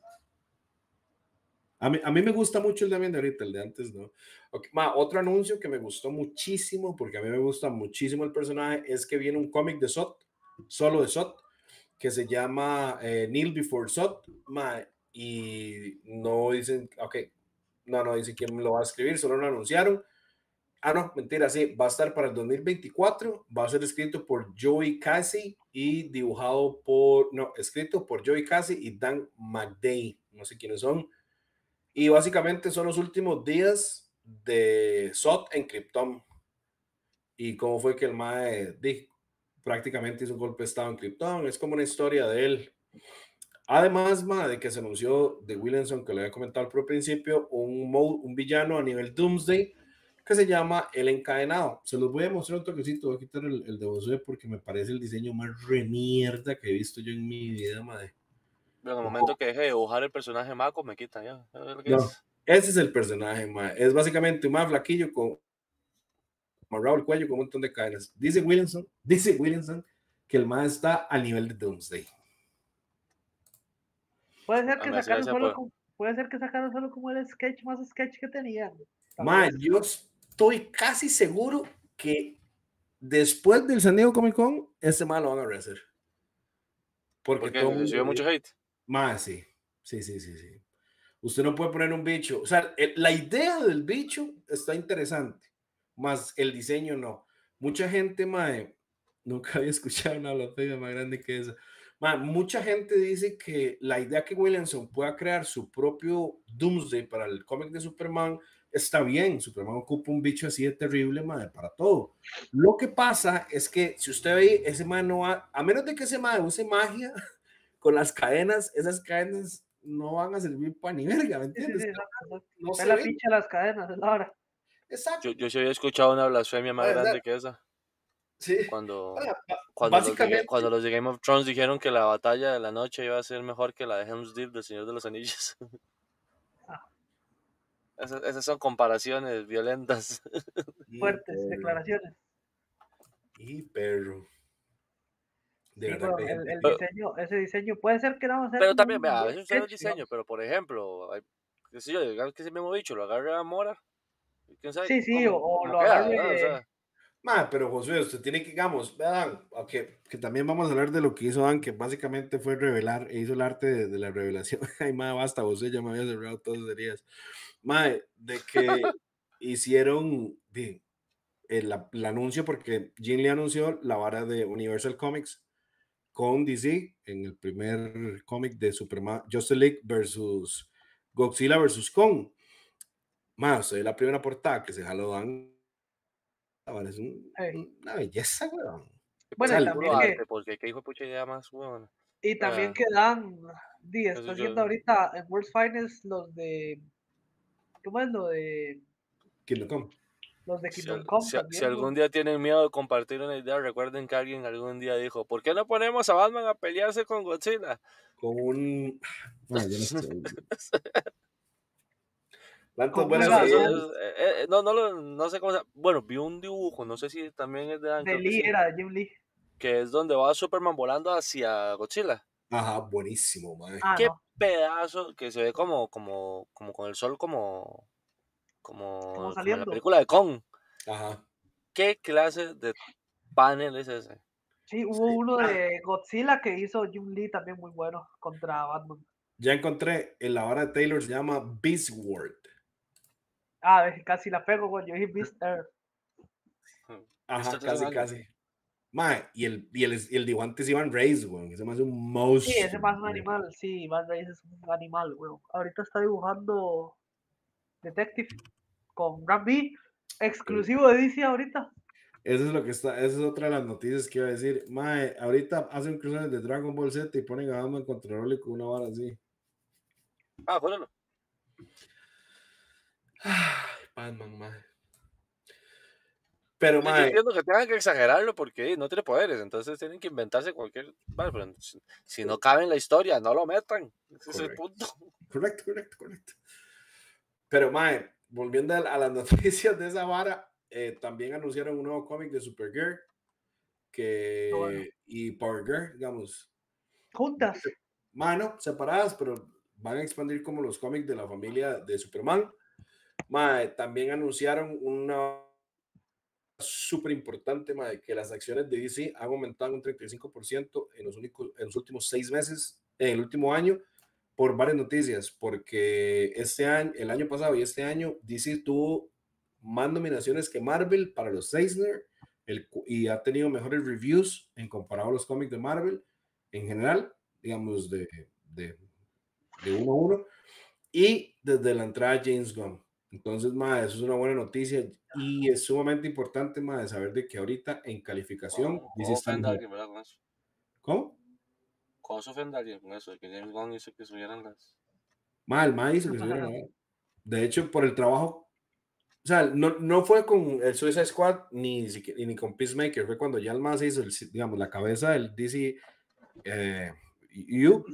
Speaker 1: A mí me gusta mucho el de ahorita, el de antes, ¿no? Okay. Otro anuncio que me gustó muchísimo, porque a mí me gusta muchísimo el personaje, es que viene un cómic de Zod, solo de Zod, que se llama Kneel Before Zod, y no dicen, no dicen quién lo va a escribir, solo lo anunciaron. No, mentira, sí, va a estar para el 2024, va a ser escrito por Joey Casey y escrito por Joey Casey y Dan McDay, no sé quiénes son. Y básicamente son los últimos días de Zod en Krypton. Y cómo fue que el mae prácticamente hizo un golpe de estado en Krypton. Es como una historia de él. Además, de que se anunció de Williamson, que le había comentado al principio, un villano a nivel Doomsday que se llama El Encadenado. Se los voy a mostrar un toquecito. Voy a quitar el de Josué porque me parece el diseño más remierda que he visto yo en mi vida, madre.
Speaker 3: En el momento que deje de dibujar el personaje Mako, me quita ya.
Speaker 1: No, ese es el personaje, madre. Es básicamente un más flaquillo con amarrado el cuello con un montón de cadenas. Dice Williamson que el más está al nivel de Doomsday.
Speaker 2: Puede ser que sacaron solo como el sketch más sketch que tenían.
Speaker 1: Yo estoy casi seguro que después del San Diego Comic Con, este mal lo van a rehacer. Porque
Speaker 3: Porque
Speaker 1: todo el
Speaker 3: recibió
Speaker 1: mundo...
Speaker 3: mucho hate.
Speaker 1: Más, sí. Sí. Usted no puede poner un bicho. O sea, la idea del bicho está interesante, más el diseño no. Mucha gente, mae, nunca había escuchado una blasfemia más grande que esa. Mae, mucha gente dice que la idea que Williamson pueda crear su propio Doomsday para el cómic de Superman está bien. Superman ocupa un bicho así de terrible, mae, para todo. Lo que pasa es que si usted ve, ese mae no va, a menos de que ese mae use magia con las cadenas, esas cadenas no van a servir para ni verga, ¿me entiendes?
Speaker 2: Sí, exacto.
Speaker 1: No
Speaker 2: Es
Speaker 1: se
Speaker 2: la
Speaker 1: ven.
Speaker 2: pinche de las cadenas, es la hora.
Speaker 1: Exacto.
Speaker 3: Yo sí había escuchado una blasfemia más
Speaker 1: Puede ser.
Speaker 3: grande que esa.
Speaker 1: Sí.
Speaker 3: Cuando,
Speaker 1: Básicamente,
Speaker 3: cuando los de Game of Thrones dijeron que la batalla de la noche iba a ser mejor que la de Helm's Deep del Señor de los Anillos. Esas son comparaciones violentas.
Speaker 2: Fuertes declaraciones.
Speaker 1: Y perro. De
Speaker 2: Sí,
Speaker 1: verdad
Speaker 2: pero
Speaker 1: que hay gente
Speaker 2: el
Speaker 1: que...
Speaker 2: diseño, ese diseño puede ser que no va a ser
Speaker 3: Pero
Speaker 2: como
Speaker 3: también,
Speaker 2: un
Speaker 3: vea, a veces usted no es
Speaker 2: sketch,
Speaker 3: diseño,
Speaker 2: digamos.
Speaker 3: pero por ejemplo, qué sé yo, digamos que ese mismo bicho lo agarre a Mora, quién sabe
Speaker 2: Sí, o
Speaker 3: cómo
Speaker 2: lo
Speaker 3: queda, ¿verdad? O
Speaker 2: agarre.
Speaker 3: sea,
Speaker 1: Pero Josué, usted tiene que, digamos, vean, que también vamos a hablar de lo que hizo Dan, que básicamente fue revelar, e hizo el arte de la revelación. Ay, madre, basta, José, ya me había cerrado todas las heridas. Madre, de que hicieron el anuncio, porque Jim Lee anunció la vara de Universal Comics con DC en el primer cómic de Superman, Justice League versus Godzilla versus Kong. Más, la primera portada que se jaló Dan. Ahora es una belleza, weón. O
Speaker 2: Bueno,
Speaker 1: sea,
Speaker 2: y
Speaker 3: puro
Speaker 2: también
Speaker 3: arte, porque qué hijo de pucha idea más, bueno.
Speaker 2: que dan,
Speaker 3: Eso
Speaker 2: está haciendo
Speaker 3: yo,
Speaker 2: ahorita en World Finals ¿cómo es lo de
Speaker 1: Kingdom Come.
Speaker 2: los de
Speaker 3: si,
Speaker 2: Kingdom Come
Speaker 3: si
Speaker 2: también,
Speaker 3: algún
Speaker 2: weón?
Speaker 3: día tienen miedo de compartir una idea, recuerden que alguien algún día dijo, ¿por qué no ponemos a Batman a pelearse con Godzilla?
Speaker 1: Con un. Bueno, yo no sé. Tantas
Speaker 2: Con
Speaker 1: buenas
Speaker 2: una
Speaker 1: razones.
Speaker 3: no sé cómo se llama. Bueno, vi un dibujo, no sé si también es de Dan,
Speaker 2: de
Speaker 3: creo que
Speaker 2: Lee,
Speaker 3: sí,
Speaker 2: era de Jim Lee.
Speaker 3: que es donde va Superman volando hacia Godzilla.
Speaker 1: Ajá, buenísimo, mae.
Speaker 2: Ah,
Speaker 3: Qué
Speaker 2: no,
Speaker 3: pedazo que se ve como con el sol
Speaker 2: como
Speaker 3: como en la
Speaker 2: saliendo.
Speaker 3: película de Kong.
Speaker 1: Ajá.
Speaker 3: ¿Qué clase de panel es ese?
Speaker 2: Sí, hubo
Speaker 1: Sí.
Speaker 2: uno de Godzilla que hizo Jim Lee también muy bueno contra Batman.
Speaker 1: Ya encontré, en la vara de Taylor se llama Beast World.
Speaker 2: Ah, casi la pego, güey. Yo dije Beast Earth.
Speaker 1: Ajá,
Speaker 3: Mr. Telemann.
Speaker 1: casi. Mae, y el dibujante es Ivan Reis, weón. Ese más es un
Speaker 2: Sí, ese
Speaker 1: monstruo.
Speaker 2: más es un animal. Sí, Van Reis es un animal, güey. Ahorita está dibujando Detective con Brad B, exclusivo de DC ahorita.
Speaker 1: Eso es lo que está, esa es otra de las noticias que iba a decir. Mae, ahorita hacen crossover de Dragon Ball Z y ponen a Batman contra Broly con una vara así.
Speaker 3: Ah, júralo.
Speaker 1: Ay, Batman, mae. Pero,
Speaker 3: Yo
Speaker 1: mae,
Speaker 3: entiendo que tengan que exagerarlo porque no tiene poderes, entonces tienen que inventarse cualquier. Bueno, pero si no cabe en la historia, no lo metan. Ese es el
Speaker 1: correcto,
Speaker 3: punto.
Speaker 1: correcto. Pero, mae, volviendo a las noticias de esa vara, también anunciaron un nuevo cómic de Supergirl
Speaker 2: Bueno,
Speaker 1: y Power Girl, digamos,
Speaker 2: juntas.
Speaker 1: mano, separadas, pero van a expandir como los cómics de la familia de Superman. Mae, también anunciaron una súper importante, mae, que las acciones de DC han aumentado un 35% en los últimos 6 meses, en el último año, por varias noticias, porque este año, el año pasado y este año, DC tuvo más nominaciones que Marvel para los Eisner y ha tenido mejores reviews en comparado a los cómics de Marvel en general, digamos, de uno a uno, y desde la entrada de James Gunn. Entonces, ma, eso es una buena noticia y es sumamente importante, ma, de saber de que ahorita en calificación DC
Speaker 3: O
Speaker 1: está
Speaker 3: ofenda a
Speaker 1: mejor.
Speaker 3: alguien, ¿verdad? Con eso.
Speaker 1: ¿Cómo?
Speaker 3: ¿Cómo se ofenda a alguien con eso? De que James Gunn hizo que subieran las.
Speaker 1: Ma, el ma hizo que subieran ahora. De hecho, por el trabajo, o sea, no fue con el Suicide Squad ni con Peacemaker, fue cuando ya el ma se hizo, digamos, la cabeza del DC U.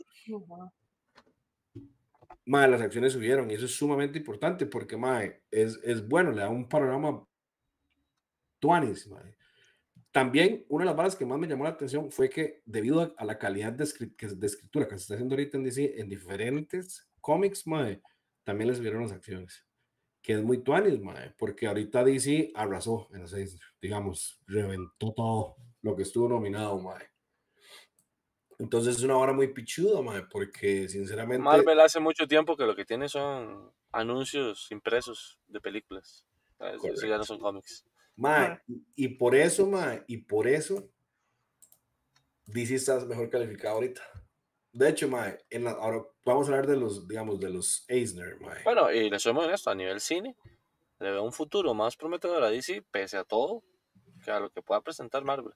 Speaker 1: Ma, las acciones subieron y eso es sumamente importante porque ma, es bueno, le da un panorama tuanis, ma. También una de las balas que más me llamó la atención fue que debido a la calidad de escritura que se está haciendo ahorita en DC, en diferentes cómics, mae, también les subieron las acciones. que es muy tuanis, mae, porque ahorita DC arrasó en los Eisner, digamos, reventó todo lo que estuvo nominado, mae. Entonces es una hora muy pichuda, mae, porque sinceramente...
Speaker 3: Marvel hace mucho tiempo que lo que tiene son anuncios impresos de películas. Eso ya no son cómics.
Speaker 1: Mae, y por eso, mae, y por eso DC está mejor calificado ahorita. De hecho, mae, ahora vamos a hablar de los, digamos, de los Eisner, mae.
Speaker 3: Bueno, y les soy muy honesto, a nivel cine, le veo un futuro más prometedor a DC, pese a todo, que a lo que pueda presentar Marvel.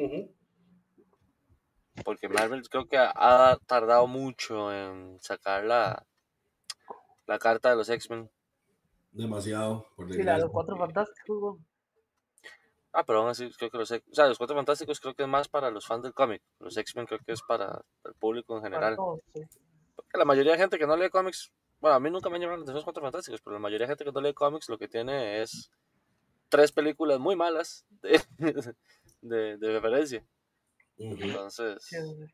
Speaker 3: Porque Marvel creo que ha tardado mucho en sacar la carta de los X-Men.
Speaker 1: Demasiado, por
Speaker 2: Sí, la de
Speaker 1: desgracia.
Speaker 2: los Cuatro Fantásticos, weón.
Speaker 3: Pero aún así creo que los Cuatro Fantásticos creo que es más para los fans del cómic. Los X-Men creo que es para el público en
Speaker 2: Para
Speaker 3: general.
Speaker 2: todos, sí.
Speaker 3: Porque la mayoría de gente que no lee cómics, bueno, a mí nunca me han llamado la atención los Cuatro Fantásticos, pero la mayoría de gente que no lee cómics lo que tiene es 3 películas muy malas de referencia. Entonces...
Speaker 2: Sí, sí.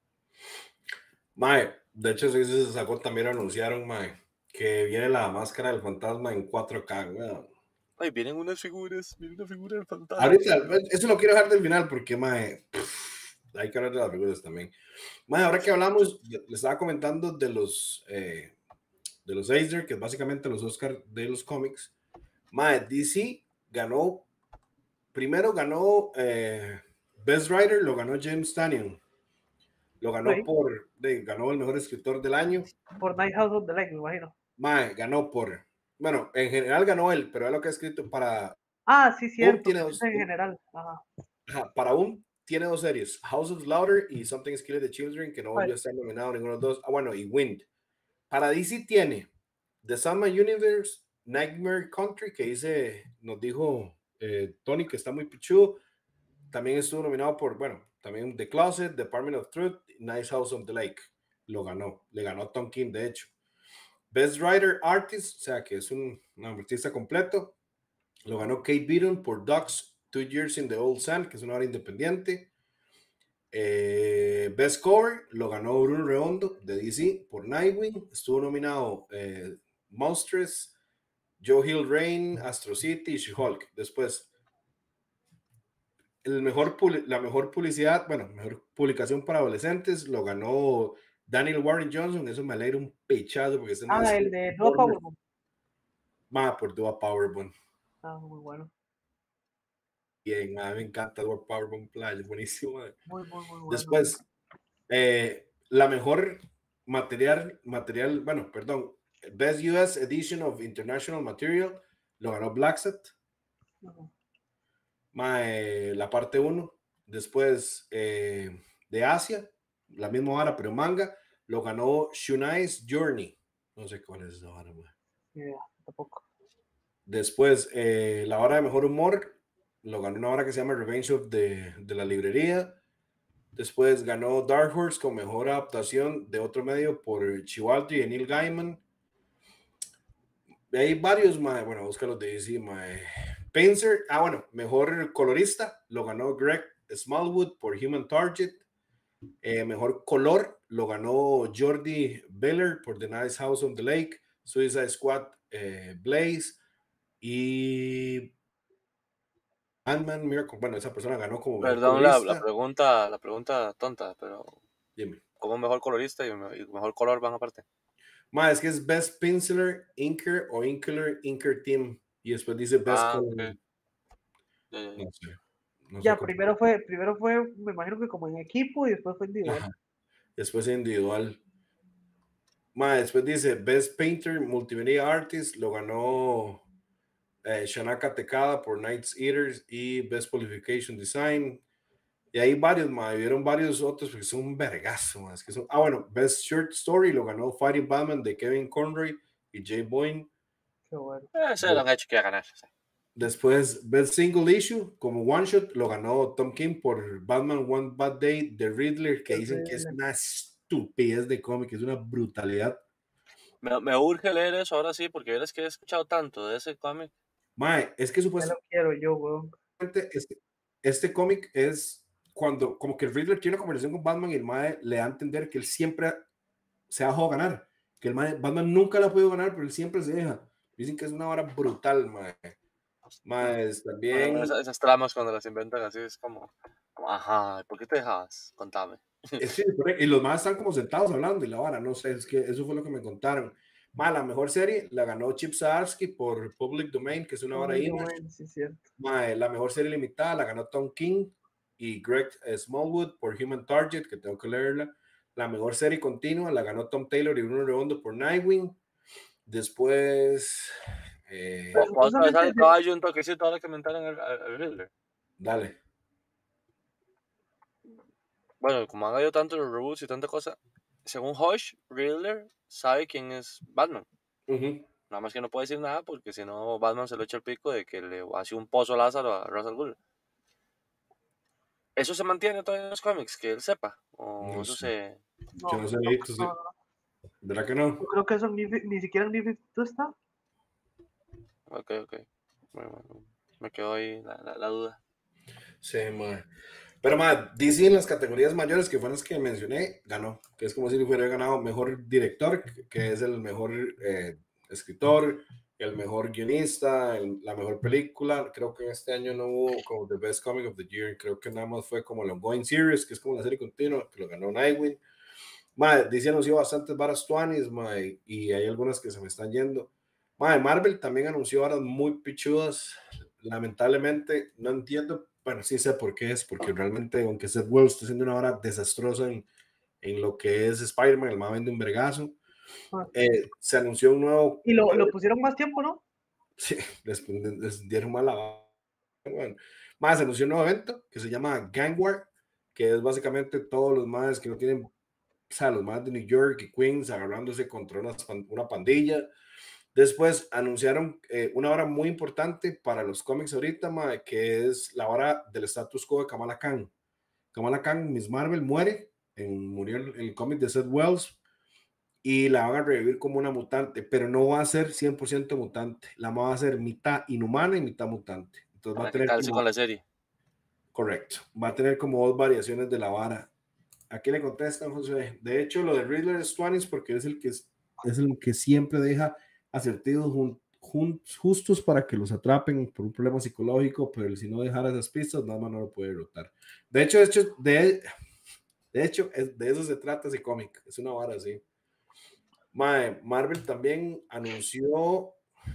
Speaker 1: Mae, de hecho, sí se sacó, también anunciaron, mae, que viene la máscara del fantasma en 4K, weón.
Speaker 3: Ay, vienen unas figuras, viene una figura del fantasma.
Speaker 1: Ahorita, eso lo quiero dejar del final porque, mae, hay que hablar de las figuras también. Mae, ahora que hablamos, le estaba comentando de los Eisner, que es básicamente los Oscar de los cómics. Mae, DC ganó, primero ganó Best Writer, lo ganó James Tynion. Lo ganó ganó el mejor escritor del año.
Speaker 2: Por Night House of the Lake, me imagino.
Speaker 1: Mae, ganó bueno, en general ganó él, pero es lo que ha escrito para...
Speaker 2: Sí, cierto.
Speaker 1: Tiene
Speaker 2: en general. Ajá.
Speaker 1: Para tiene 2 series, House of Slaughter y Something is Killing the Children, que no volvió a estar nominado ninguno de los dos. Bueno, y Wind. Para DC tiene The Sandman Universe, Nightmare Country, que nos dijo Tony que está muy pichudo. También estuvo nominado por, bueno, también The Closet, Department of Truth, Nice House on the Lake. Lo ganó, le ganó a Tom King, de hecho. Best Writer Artist, o sea que es un artista completo, lo ganó Kate Beaton por Ducks, 2 Years in the Old Sand, que es una obra independiente. Best Cover lo ganó Bruno Redondo de DC por Nightwing. Estuvo nominado Monstrous, Joe Hill Rain, Astro City y She-Hulk. Después, la mejor publicidad, bueno, mejor publicación para adolescentes lo ganó Daniel Warren Johnson. Eso me alegra un pechazo porque
Speaker 2: el de Dua Powerbomb.
Speaker 1: Por Dua Powerbomb.
Speaker 2: Muy bueno.
Speaker 1: Bien, me encanta Dua Powerbomb Playa, buenísimo.
Speaker 2: Muy bueno.
Speaker 1: Después, la mejor material, bueno, perdón, Best US Edition of International Material lo ganó Blacksat. La parte 1. Después, de Asia, la misma vara, pero manga, lo ganó Shunai's Journey. No sé cuál es esa vara,
Speaker 2: tampoco.
Speaker 1: Después, la vara de mejor humor lo ganó una vara que se llama Revenge of de la librería. Después ganó Dark Horse con mejor adaptación de otro medio por Chivalry y Neil Gaiman. Hay varios, bueno, busca los de DC, Panzer, bueno, mejor colorista lo ganó Greg Smallwood por Human Target. Mejor color lo ganó Jordi Beller por The Nice House on the Lake. Suicide Squad, Blaze y Ant-Man Miracle. Bueno, esa persona ganó como mejor
Speaker 3: Perdón
Speaker 1: colorista.
Speaker 3: la pregunta tonta, pero
Speaker 1: Dime.
Speaker 3: ¿cómo mejor colorista y mejor color van aparte?
Speaker 1: Es que es Best Penciler, Inker o Inker Team. Y después dice Best Color.
Speaker 3: Okay.
Speaker 1: No
Speaker 2: sé
Speaker 1: primero
Speaker 2: fue, me imagino que como en equipo y después fue individual.
Speaker 1: Ajá. Después individual. Después dice Best Painter, Multimedia Artist, lo ganó Shanaka Tekada por Night Eaters y Best Qualification Design. Y hay varios, vieron varios otros porque son un vergazo, más que son. Bueno, Best Short Story lo ganó Fighting Batman de Kevin Conroy y Jay Boyne.
Speaker 2: Qué bueno.
Speaker 3: Se lo han hecho que a ganar. Sí.
Speaker 1: Después, Best Single Issue como One Shot lo ganó Tom King por Batman One Bad Day de Riddler, que dicen que es una estupidez de cómic, es una brutalidad.
Speaker 3: Me urge leer eso ahora sí, porque es que he escuchado tanto de ese cómic.
Speaker 1: Es que supuestamente
Speaker 2: lo quiero yo, weón.
Speaker 1: Este cómic es cuando como que el Riddler tiene una conversación con Batman y el mae le da a entender que él siempre se ha dejado ganar, que el mae, Batman nunca la ha podido ganar, pero él siempre se deja. Dicen que es una vara brutal, mae. Más también.
Speaker 3: Bueno, esas tramas cuando las inventan así es como, ajá, ¿por qué te dejas? Contame.
Speaker 1: Sí, y los más están como sentados hablando y la vara, no sé, es que eso fue lo que me contaron. Ma, la mejor serie la ganó Chip Zdarsky por Public Domain, que es una vara Image.
Speaker 2: Sí, cierto.
Speaker 1: Ma, la mejor serie limitada la ganó Tom King y Greg Smallwood por Human Target, que tengo que leerla. La mejor serie continua la ganó Tom Taylor y Bruno Redondo por Nightwing. Después.
Speaker 3: ¿Puedo atravesar el caballo un toquecito ahora que mentaron al Riddler?
Speaker 1: Dale.
Speaker 3: Bueno, como han habido tantos reboots y tanta cosa, según Hush, Riddler sabe quién es Batman. Nada más que no puede decir nada porque si no Batman se lo echa el pico de que le hace un pozo Lázaro a Ra's al Ghul. ¿Eso se mantiene todavía en los cómics? ¿Que él sepa? ¿O
Speaker 1: No
Speaker 3: eso
Speaker 1: sé.
Speaker 3: se...?
Speaker 1: Yo no sé, sí. ¿Verdad que no?
Speaker 2: Yo creo que eso ni siquiera en New 52 está.
Speaker 3: Ok. Bueno, me quedó ahí la duda.
Speaker 1: Sí, madre. Pero, madre, DC en las categorías mayores, que fueron las que mencioné, ganó. Que es como si hubiera ganado mejor director, que es el mejor escritor, el mejor guionista, la mejor película. Creo que este año no hubo como The Best Comic of the Year. Creo que nada más fue como el Ongoing Series, que es como la serie continua, que lo ganó Nightwing. Madre, DC anunció bastantes varas tuanis, madre, y hay algunas que se me están yendo. Madre, Marvel también anunció varas muy pichudas. Lamentablemente, no entiendo, bueno, sí sé por qué es, porque realmente, aunque Seth Wells está haciendo una vara desastrosa en lo que es Spider-Man, el más vende un vergazo, se anunció un nuevo...
Speaker 2: Y lo pusieron más tiempo, ¿no?
Speaker 1: Sí, les dieron mala. Bueno, más se anunció un nuevo evento que se llama Gang War, que es básicamente todos los más que no tienen, o sea, los más de New York y Queens agarrándose contra una pandilla. Después anunciaron una hora muy importante para los cómics ahorita, que es la hora del status quo de Kamala Khan. Kamala Khan, Miss Marvel, murió en el cómic de Seth Wells y la van a revivir como una mutante, pero no va a ser 100% mutante. La va a ser mitad inhumana y mitad mutante. Entonces va
Speaker 3: Para
Speaker 1: a
Speaker 3: que
Speaker 1: tener
Speaker 3: calce
Speaker 1: como...
Speaker 3: con la serie.
Speaker 1: Correcto. Va a tener como dos variaciones de la vara. Aquí le contestan, José. De hecho, lo de Riddler es Twanis porque es el que siempre deja acertijos justos para que los atrapen por un problema psicológico, pero si no dejara esas pistas, nada más no lo puede derrotar. De hecho, de eso se trata ese cómic. Es una vara así. Marvel también anunció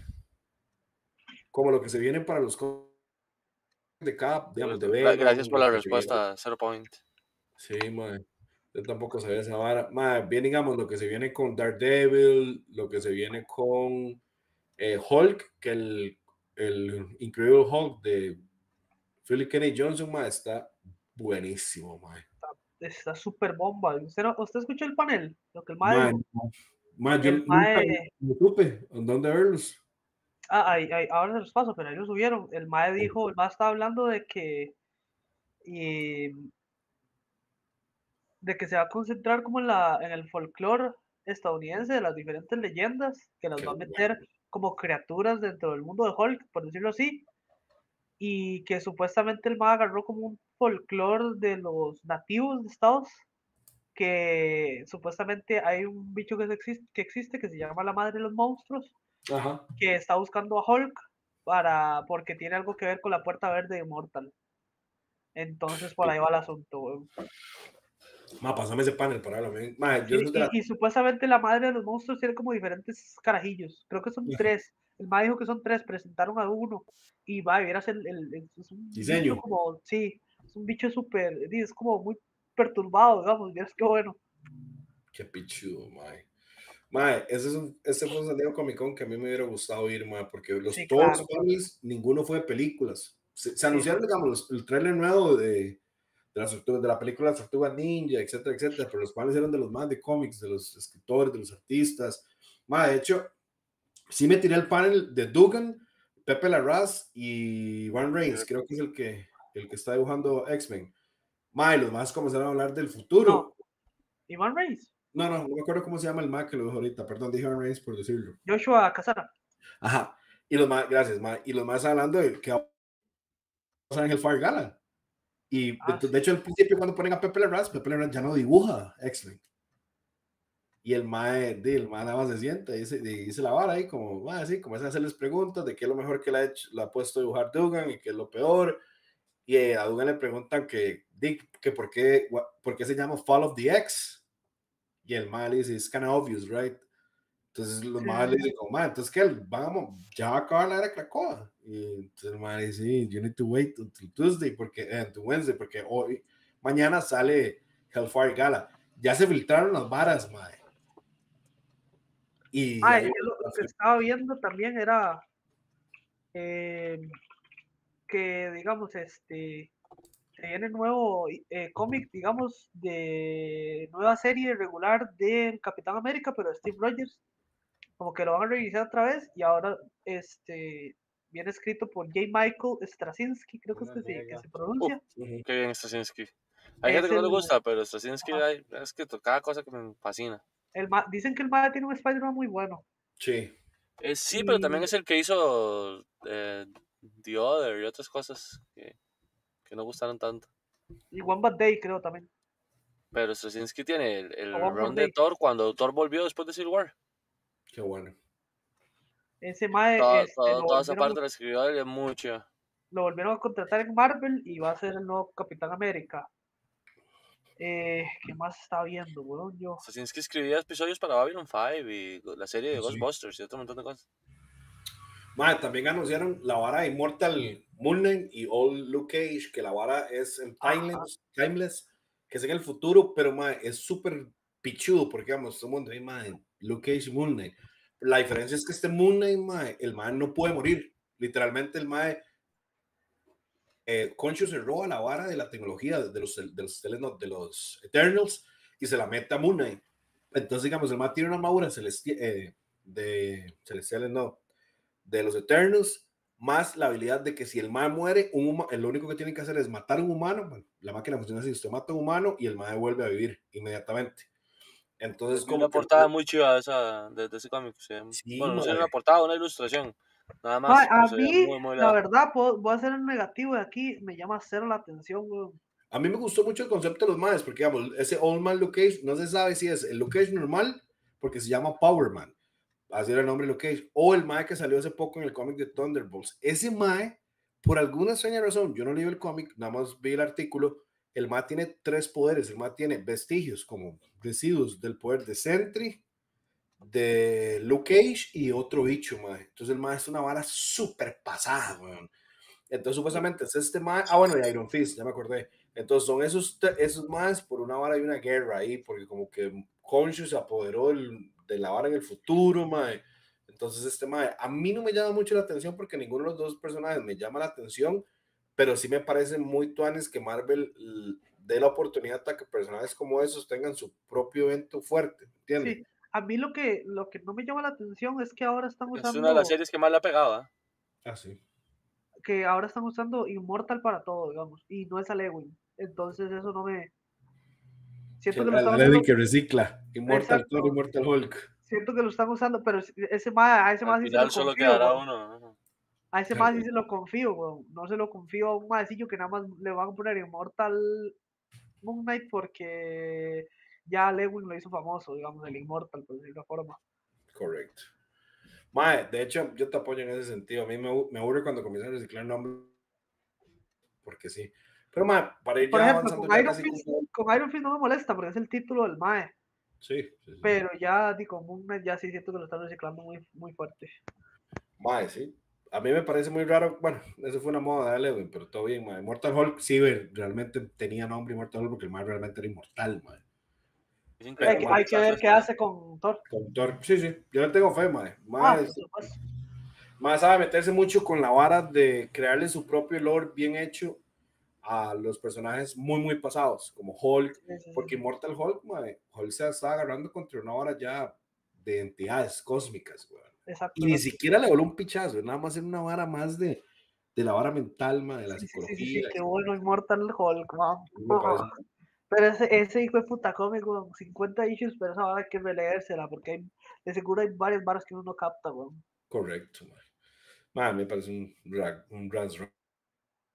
Speaker 1: como lo que se viene para los cómics de cada, digamos, de
Speaker 3: Gracias
Speaker 1: Venom,
Speaker 3: por la
Speaker 1: lo que viene.
Speaker 3: respuesta, Zero Point.
Speaker 1: Sí, madre. Yo tampoco sabía esa vara. Madre, bien, digamos, lo que se viene con Daredevil, lo que se viene con Hulk, que el Incredible Hulk de Philip Kennedy Johnson, madre, está buenísimo, madre.
Speaker 2: Está súper bomba. ¿Usted escuchó el panel? Lo que el mae
Speaker 1: Madre,
Speaker 2: dijo.
Speaker 1: madre, yo
Speaker 2: El
Speaker 1: nunca
Speaker 2: mae...
Speaker 1: supe dónde verlos.
Speaker 2: ahora se los paso, pero ahí lo subieron. El mae dijo, el mae estaba hablando de que se va a concentrar como en el folclore estadounidense de las diferentes leyendas, que las
Speaker 1: Qué
Speaker 2: va a
Speaker 1: bueno.
Speaker 2: meter como criaturas dentro del mundo de Hulk, por decirlo así, y que supuestamente el mae agarró como un folclore de los nativos de Estados, que supuestamente hay un bicho que existe que se llama la madre de los monstruos,
Speaker 1: Ajá.
Speaker 2: que está buscando a Hulk porque tiene algo que ver con la puerta verde de Immortal. Entonces por ahí va el asunto, weón.
Speaker 1: Pásame ese panel para hablar. Yo
Speaker 2: Sí,
Speaker 1: soy de la...
Speaker 2: y supuestamente la madre de los monstruos tiene como diferentes carajillos. Creo que son tres. El mae dijo que son tres, presentaron a uno. Y va, vieras es un bicho
Speaker 1: Diseño.
Speaker 2: como, sí, es un bicho súper, es como muy perturbado, digamos, vieras qué bueno.
Speaker 1: Qué pichudo, mae. Mae, ese fue un San Diego Comic Con que a mí me hubiera gustado ir, mae, porque
Speaker 2: Sí,
Speaker 1: todos los
Speaker 2: claro.
Speaker 1: panels, ninguno fue de películas. Se
Speaker 2: Sí,
Speaker 1: anunciaron, digamos, el trailer nuevo de la película Las Tortugas Ninja, etcétera, etcétera, pero los panels eran de los más de cómics, de los escritores, de los artistas. Mae, de hecho, sí me tiré el panel de Dugan, Pepe Larraz y Juan Reigns, creo que es el que está dibujando X-Men. Mae, los más comenzaron a hablar del
Speaker 2: no,
Speaker 1: futuro.
Speaker 2: Ivan Reis.
Speaker 1: No me acuerdo cómo se llama el Mac que lo dijo ahorita, perdón, dije Juan Reigns por decirlo.
Speaker 2: Joshua Casara.
Speaker 1: Ajá. Y los más, gracias, y los más hablando de que va a pasar en el Fire Gala. Y
Speaker 2: Sí.
Speaker 1: de hecho, al principio, cuando ponen a Pepe Larraz ya no dibuja X-Men. Y el mae nada más se sienta y dice la vara ahí como, así, comienza a hacerles preguntas de qué es lo mejor que le ha puesto a dibujar Dugan y qué es lo peor. Y a Dugan le preguntan que por qué se llama Fall of the X. Y el mae le dice, it's kind of obvious, right? Entonces los mae le dicen como, entonces que vamos, ya va a acabar la era Krakoa. Y entonces el mae dice, sí, you need to wait until Tuesday, until Wednesday, porque mañana sale Hellfire Gala. Ya se filtraron las varas, mae. Y
Speaker 2: lo que estaba viendo también era que, digamos, se viene nuevo cómic, digamos, de nueva serie regular del Capitán América, pero de Steve Rogers, como que lo van a revisar otra vez, y ahora viene escrito por J. Michael Straczynski, creo que es que se pronuncia.
Speaker 3: Qué bien Straczynski. Hay gente que no le gusta, pero Straczynski es que cada cosa que me fascina.
Speaker 2: Dicen que el MAD tiene un Spider-Man muy bueno.
Speaker 1: Sí.
Speaker 3: Sí, pero también es el que hizo The Other y otras cosas que no gustaron tanto.
Speaker 2: Y One Bad Day, creo también.
Speaker 3: Pero Straczynski tiene el
Speaker 2: One
Speaker 3: run
Speaker 2: More
Speaker 3: de
Speaker 2: Day.
Speaker 3: Thor cuando Thor volvió después de Civil War.
Speaker 1: Qué bueno.
Speaker 2: Ese mae
Speaker 3: toda esa parte la escribió él, es mucho.
Speaker 2: lo volvieron a contratar en Marvel y va a ser el nuevo Capitán América. ¿Qué más está viendo, weón?
Speaker 3: Straczynski escribía episodios para Babylon 5 y la serie de
Speaker 1: Sí.
Speaker 3: Ghostbusters y otro montón de cosas.
Speaker 1: Mae, también anunciaron la vara de Immortal Moon Knight y Old Luke Cage, que la vara es en Timeless, que es en el futuro, pero mae, es súper pichudo, porque vamos, somos de mae, Luke Cage y Moon Knight. La diferencia es que este Moon Knight, mae, el mae no puede morir. Literalmente el mae Concho se roba la vara de la tecnología de los Eternals y se la mete a Moon Knight. Entonces, digamos, el mae tiene una armadura de celestiales, no, de los Eternals, más la habilidad de que si el mae muere, lo único que tiene que hacer es matar a un humano. Bueno, la máquina funciona así: usted mata a un humano y el mae vuelve a vivir inmediatamente. Entonces,
Speaker 3: como una portada muy chiva de ese cómic.
Speaker 1: Sí,
Speaker 3: bueno, no sé, una portada, una ilustración. Nada más.
Speaker 2: Mae, a mí, la verdad, voy a hacer un negativo de aquí, me llama cero la atención, weón.
Speaker 1: A mí me gustó mucho el concepto de los maes, porque digamos, ese Old Man Luke Cage no se sabe si es el Luke Cage normal, porque se llama Power Man, así era el nombre de Luke Cage, o el mae que salió hace poco en el cómic de Thunderbolts. Ese mae, por alguna extraña razón, yo no leí el cómic, nada más vi el artículo, el mae tiene 3 poderes, el mae tiene vestigios, como residuos del poder de Sentry, de Luke Cage y otro bicho, mae. Entonces el mae es una vara súper pasada, weón. Entonces, supuestamente es este mae. Bueno, y Iron Fist, ya me acordé. Entonces, son esos maes por una vara y una guerra ahí, porque como que Khonshu se apoderó de la vara en el futuro, mae. Entonces, este mae, a mí no me llama mucho la atención porque ninguno de los dos personajes me llama la atención, pero sí me parece muy tuanes que Marvel dé la oportunidad a que personajes como esos tengan su propio evento fuerte, ¿entiendes?
Speaker 2: Sí, a mí lo que no me llama la atención es que ahora están usando.
Speaker 3: Es una de las series que más le ha pegado.
Speaker 1: Ah, sí.
Speaker 2: Que ahora están usando Immortal para todo, digamos, y no es Alewin. Entonces eso no me... Siento que lo están usando...
Speaker 1: que recicla. Immortal Thor, Immortal Hulk.
Speaker 2: Siento que lo están usando, pero ese más, a ese más sí se lo confío.
Speaker 3: Solo quedará uno.
Speaker 2: A ese más sí se lo confío, weón. No se lo confío a un maecillo que nada más le van a poner Immortal Moon Knight porque ya Lewin lo hizo famoso, digamos, el Immortal, por decirlo de forma.
Speaker 1: Correcto. Mae, de hecho, yo te apoyo en ese sentido. A mí me aburre cuando comienzan a reciclar nombres, porque sí. Pero, mae, para ir
Speaker 2: por
Speaker 1: ya
Speaker 2: ejemplo,
Speaker 1: avanzando
Speaker 2: con Iron Fist no me molesta porque es el título del mae.
Speaker 1: Sí.
Speaker 2: Pero ya, con Moon Knight ya sí siento que lo están reciclando muy, muy fuerte.
Speaker 1: Mae, sí. A mí me parece muy raro. Bueno, eso fue una moda de Lewin, pero todo bien, mae. Mortal Hulk sí realmente tenía nombre Mortal Hulk porque el mae realmente era inmortal, mae.
Speaker 2: Hay que ver qué hace con Thor.
Speaker 1: Con Thor, sí. Yo le tengo fe, mae. Mae sabe meterse mucho con la vara de crearle su propio lore bien hecho a los personajes muy pasados, como Hulk, porque Immortal Hulk, mae, Hulk se está agarrando contra una vara ya de entidades cósmicas, güey. Y ni siquiera le voló un pichazo, nada más en una vara más de la vara mental, mae, de la psicología.
Speaker 2: Sí, qué bueno, Immortal Hulk, man. Pero ese hijo de puta cómico, 50 issues, pero esa vara hay que releérsela, porque de seguro hay varias varas que uno no capta, weón.
Speaker 1: Correcto, man. Me parece un Raz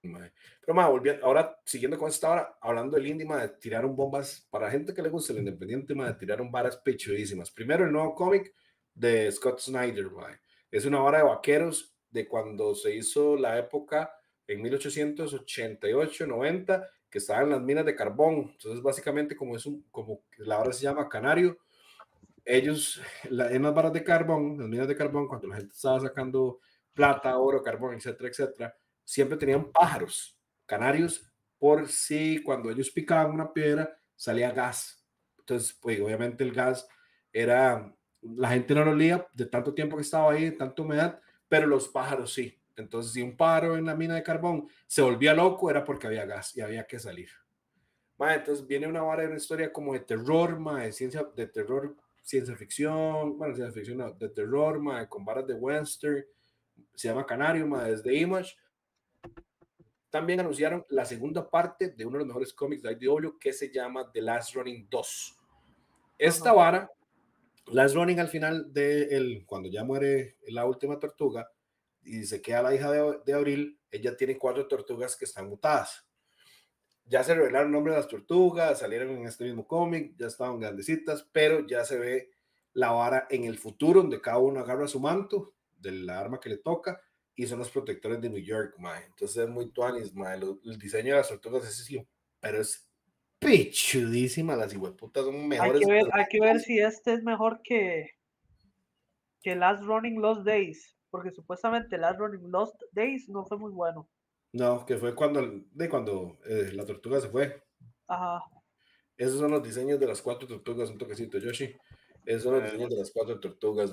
Speaker 1: Pero volviendo, ahora siguiendo con esta hora, hablando del indie, tiraron bombas para gente que le gusta el independiente, tiraron varas pechudísimas. Primero el nuevo cómic de Scott Snyder, es una hora de vaqueros de cuando se hizo la época en 1888-90, que estaban en las minas de carbón. Entonces básicamente como la hora se llama Canario, ellos en las varas de carbón, las minas de carbón, cuando la gente estaba sacando plata, oro, carbón, etcétera, etcétera, siempre tenían pájaros, canarios, por si cuando ellos picaban una piedra salía gas. Entonces, pues obviamente el gas la gente no lo olía de tanto tiempo que estaba ahí, de tanta humedad, pero los pájaros sí. Entonces, si un pájaro en la mina de carbón se volvía loco, era porque había gas y había que salir. Entonces viene una historia como de terror, de terror, ciencia ficción, bueno, ciencia ficción no, de terror, con varas de western, se llama Canario, desde Image. También anunciaron la segunda parte de uno de los mejores cómics de IDW que se llama The Last Running 2. Esta vara, Last Running al final cuando ya muere la última tortuga y se queda la hija de Abril, ella tiene 4 tortugas que están mutadas. Ya se revelaron el nombre de las tortugas, salieron en este mismo cómic, ya estaban grandecitas, pero ya se ve la vara en el futuro, donde cada uno agarra su manto de la arma que le toca, y son los protectores de New York, entonces es muy tuanis, el diseño de las tortugas es así, pero es pichudísima, las hijueputas son mejores.
Speaker 2: Hay que ver si este es mejor que Last Running Lost Days, porque supuestamente Last Running Lost Days no fue muy bueno.
Speaker 1: No, que fue cuando la tortuga se fue.
Speaker 2: Ajá.
Speaker 1: Esos son los diseños de las 4 tortugas, un toquecito, Yoshi. Esos son los diseños de las 4 tortugas,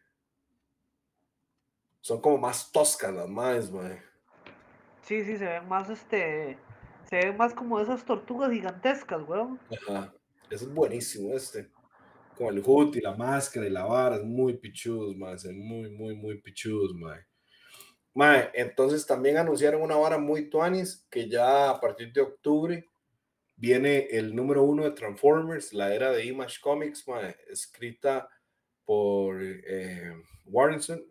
Speaker 1: Son como más toscas las más,
Speaker 2: Sí, se ven más, se ven más como esas tortugas gigantescas, weón.
Speaker 1: Ajá. Eso es buenísimo, Como el hood y la máscara y la vara, es muy pichudos, muy, muy, muy pichudos, entonces también anunciaron una vara muy tuanis, que ya a partir de octubre viene el número 1 de Transformers, la era de Image Comics, escrita por Warrenson,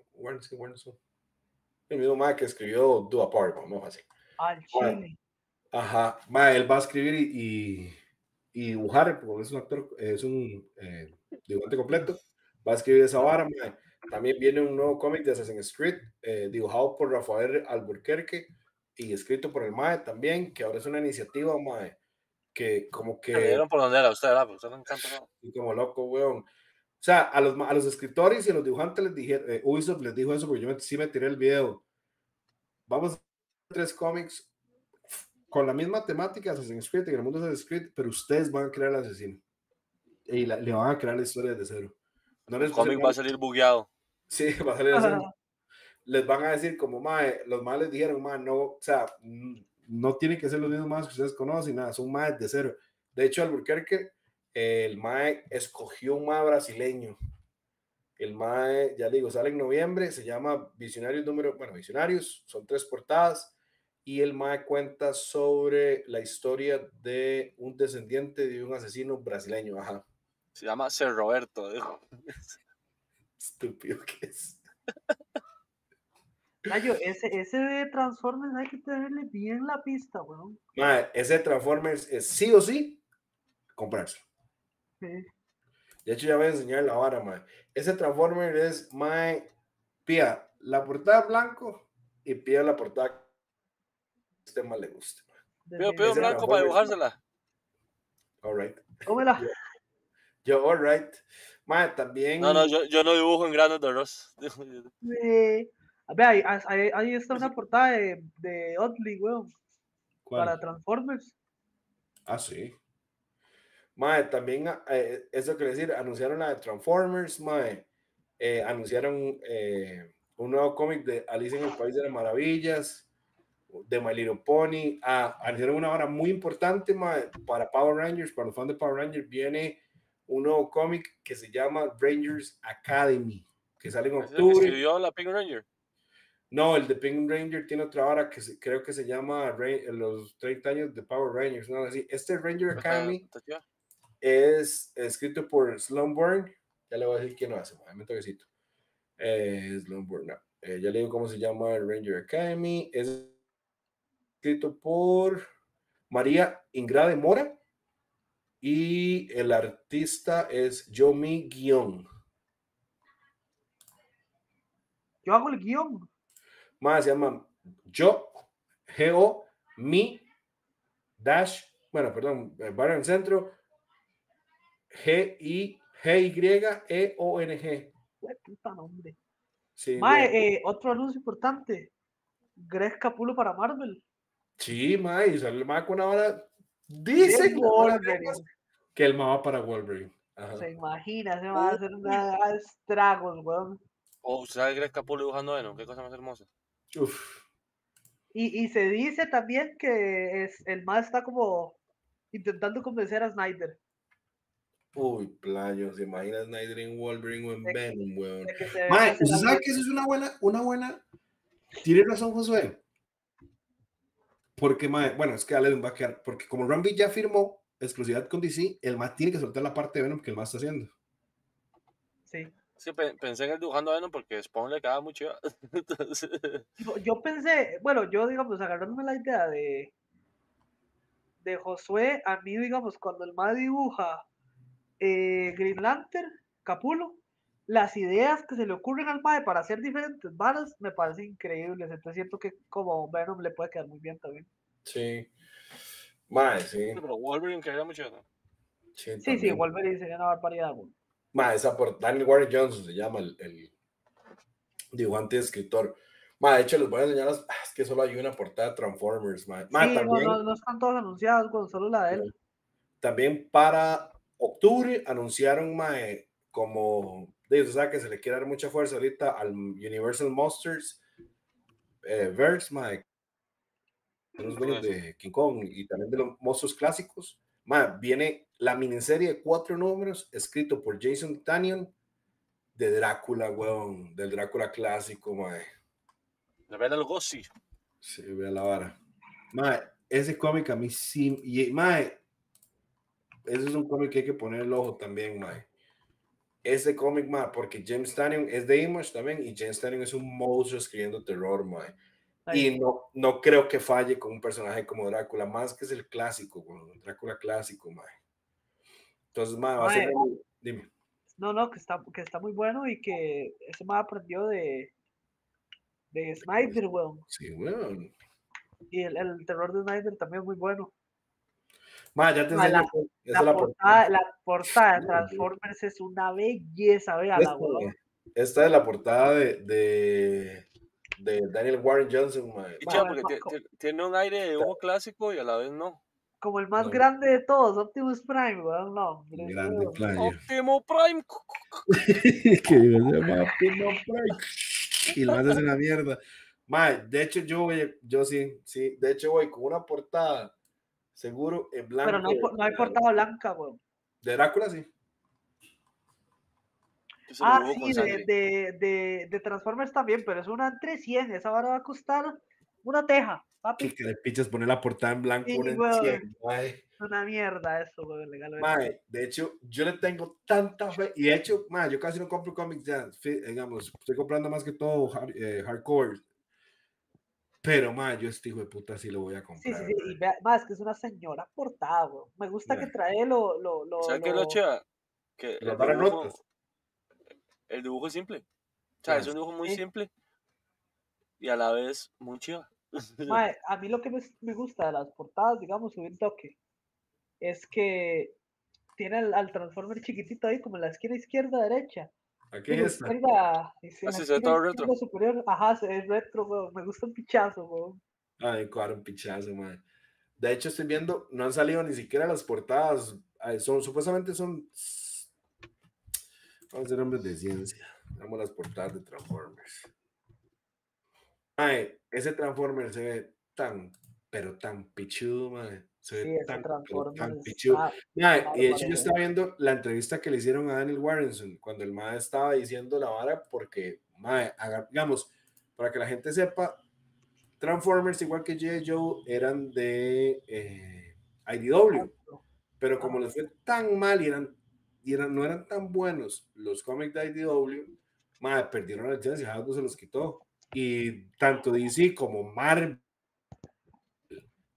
Speaker 1: el mismo que escribió Do Apart, vamos así.
Speaker 2: Al chile.
Speaker 1: Ajá, él va a escribir y dibujar, porque es un actor, es un dibujante completo, va a escribir esa vara. También viene un nuevo cómic de Assassin's Creed, dibujado por Rafael Alburquerque y escrito por el MAE también, que ahora es una iniciativa, que como que...
Speaker 3: Me dieron por donde era usted, ¿verdad? Porque usted no encanta, ¿no?
Speaker 1: Y como loco, weón. O sea, a los escritores y a los dibujantes les dijeron, Ubisoft les dijo eso, porque yo sí me tiré el video. Vamos a hacer 3 cómics con la misma temática, Assassin's Creed, en el mundo de Assassin's Creed, pero ustedes van a crear el asesino. Y le van a crear la historia desde cero. No
Speaker 3: el cómic va a salir bugueado.
Speaker 1: Sí, va a salir así. Les van a decir como, los más les dijeron, no, o sea, no tienen que ser los mismos más que ustedes conocen, nada, son más de cero. De hecho, Alburquerque, el MAE escogió un MAE brasileño. El MAE, ya digo, sale en noviembre, se llama Visionarios, son 3 portadas, y el MAE cuenta sobre la historia de un descendiente de un asesino brasileño, ajá.
Speaker 3: Se llama Ser Roberto, dijo.
Speaker 1: Estúpido que es.
Speaker 2: Ese de Transformers hay que tenerle bien la pista, weón.
Speaker 1: Ese Transformers es sí o sí comprarse.
Speaker 2: Sí.
Speaker 1: De hecho, ya voy a enseñar la vara, Ese Transformer es, pía la portada blanco y pía la portada que a usted más le guste.
Speaker 3: Pido blanco para dibujársela.
Speaker 1: All right.
Speaker 2: Tómela.
Speaker 1: Yo, all right. También...
Speaker 3: No, yo no dibujo en granos de arroz.
Speaker 2: Ahí está una portada de Oddly, weón.
Speaker 1: ¿Cuál?
Speaker 2: Para Transformers.
Speaker 1: Ah, sí. También, eso quiere decir, anunciaron la de Transformers, anunciaron un nuevo cómic de Alice en el País de las Maravillas, de My Little Pony. Anunciaron una hora muy importante, para Power Rangers, para los fans de Power Rangers, viene un nuevo cómic que se llama Rangers Academy, que sale en octubre.
Speaker 3: ¿Es el que escribió la Pink Ranger?
Speaker 1: No, el de Pink Ranger tiene otra hora que creo que se llama los 30 años de Power Rangers, no así. Este Ranger Academy es escrito por Sloan Byrne. Ya le voy a decir quién lo hace, un toquecito. Sloan Byrne, no. Ya le digo cómo se llama el Ranger Academy. Es escrito por María Ingrade Mora y el artista es Yomi Guión.
Speaker 2: Yo hago el guión.
Speaker 1: Más se llama G-O, Mi, Dash, bueno, perdón, barra en centro, G-Y-E-O-N-G.
Speaker 2: Qué puta nombre.
Speaker 1: Sí,
Speaker 2: Mae, otro anuncio importante. Greg Capullo para Marvel.
Speaker 1: sí, mae, y sale el mae con una vara. Dicen que el mae va para Wolverine. Ajá.
Speaker 2: Se imagina, se va a hacer una estragos, weón.
Speaker 3: O sea, Greg Capullo dibujando Venom, qué cosa más hermosa.
Speaker 1: Uf.
Speaker 2: Y se dice también que el más está como intentando convencer a Snyder.
Speaker 1: Uy, playo, ¿se imagina Snyder en Wolverine o en Venom, weón?
Speaker 2: Mae,
Speaker 1: ¿usted sabe que eso es una buena? Tiene razón, Josué. Porque, mae, bueno, es que Allen va a quedar, porque como Rambi ya firmó exclusividad con DC, el más tiene que soltar la parte de Venom que el más está haciendo.
Speaker 2: Sí.
Speaker 3: Sí, pensé en el dibujando Venom porque Spawn le quedaba mucho. Entonces...
Speaker 2: Yo pensé, bueno, yo digamos, agarrándome la idea de Josué, a mí, digamos, cuando el más dibuja Green Lantern, Capullo, las ideas que se le ocurren al MAE para hacer diferentes varas me parecen increíbles. Entonces siento que como Venom le puede quedar muy bien también.
Speaker 1: Sí. Mae, sí.
Speaker 3: Pero Wolverine quedaría mucho, ¿no?
Speaker 2: Sí, Wolverine sería una barbaridad, güey.
Speaker 1: Mae, esa por Daniel Warren Johnson se llama el dibujante y escritor. Ma, de hecho, les voy a enseñar es que solo hay una portada de Transformers, ma.
Speaker 2: Sí,
Speaker 1: También,
Speaker 2: no están todos anunciados, con solo la de él.
Speaker 1: También para octubre anunciaron, ma, como, o sea, que se le quiere dar mucha fuerza ahorita al Universal Monsters Verse, ma, los dueños de King Kong y también de los monstruos clásicos. Ma, viene la miniserie de 4 números escrito por Jason Tannion de Drácula, weón, del Drácula clásico, ma.
Speaker 3: De ver el Gossi.
Speaker 1: Sí, vea la vara. Mae, ese cómic a mí sí. Y, mae, ese es un cómic que hay que poner el ojo también, mae. Ese cómic, mae, porque James Tynion es de Image también. Y James Tynion es un monstruo escribiendo terror, mae. Y no creo que falle con un personaje como Drácula, más que es el clásico, bueno, Drácula clásico, mae. Entonces, mae, va a ser. Dime.
Speaker 2: No, que está muy bueno y que ese mae aprendió de Snyder, weón.
Speaker 1: Sí, weón.
Speaker 2: Y el terror de Snyder también es muy bueno.
Speaker 1: Ma, ya te enseño.
Speaker 2: La portada de Transformers es una belleza, véala, weón.
Speaker 1: Esta es la portada de Daniel Warren Johnson, ma.
Speaker 3: Y ya, porque tiene un aire de dibujo clásico y a la vez no.
Speaker 2: Como el más grande de todos, Optimus Prime, weón, no.
Speaker 1: Grande playa.
Speaker 3: Optimus Prime.
Speaker 1: Que se llama Optimus Prime. Y lo haces en la mierda. Ma, de hecho, yo sí, de hecho voy con una portada, seguro, en blanco.
Speaker 2: Pero no hay portada blanca, weón.
Speaker 1: De Drácula, sí.
Speaker 2: Sí, de Transformers también, pero es una entre 100, esa vara va a costar una teja, papi.
Speaker 1: Que le pichas poner la portada en blanco,
Speaker 2: sí,
Speaker 1: una en 100,
Speaker 2: una mierda eso, weón, legal.
Speaker 1: Mae, de hecho, yo le tengo tanta fe, y de hecho, mae, yo casi no compro cómics ya, digamos, estoy comprando más que todo hardcore, pero mae, yo este hijo de puta sí lo voy a comprar.
Speaker 2: Sí, y más que es una señora portada, weón. Me gusta que trae lo
Speaker 3: ¿Sabes qué es lo chiva? Que el dibujo es simple. O sea, es un dibujo muy simple y a la vez muy chiva.
Speaker 2: Mae, a mí lo que me gusta de las portadas, digamos, subir toque, es que tiene al Transformer chiquitito ahí, como en la esquina izquierda, derecha.
Speaker 1: Aquí es
Speaker 3: Así se ve todo retro.
Speaker 2: Superior. Ajá, es retro, weón. Me gusta un pichazo, weón.
Speaker 1: Ay, claro, un pichazo, man. De hecho, estoy viendo, no han salido ni siquiera las portadas. Supuestamente son. Vamos a ser hombres de ciencia. Vamos las portadas de Transformers. Ay, ese Transformer se ve pero tan pichudo, man. Se ve tan pichudo. Y de hecho, yo estaba viendo la entrevista que le hicieron a Daniel Warrenson cuando el mae estaba diciendo la vara, porque, mae, digamos, para que la gente sepa, Transformers, igual que G.I. Joe, eran de IDW, pero como les fue tan mal y no eran tan buenos los cómics de IDW, mae, perdieron la licencia, algo se los quitó. Y tanto DC como Marvel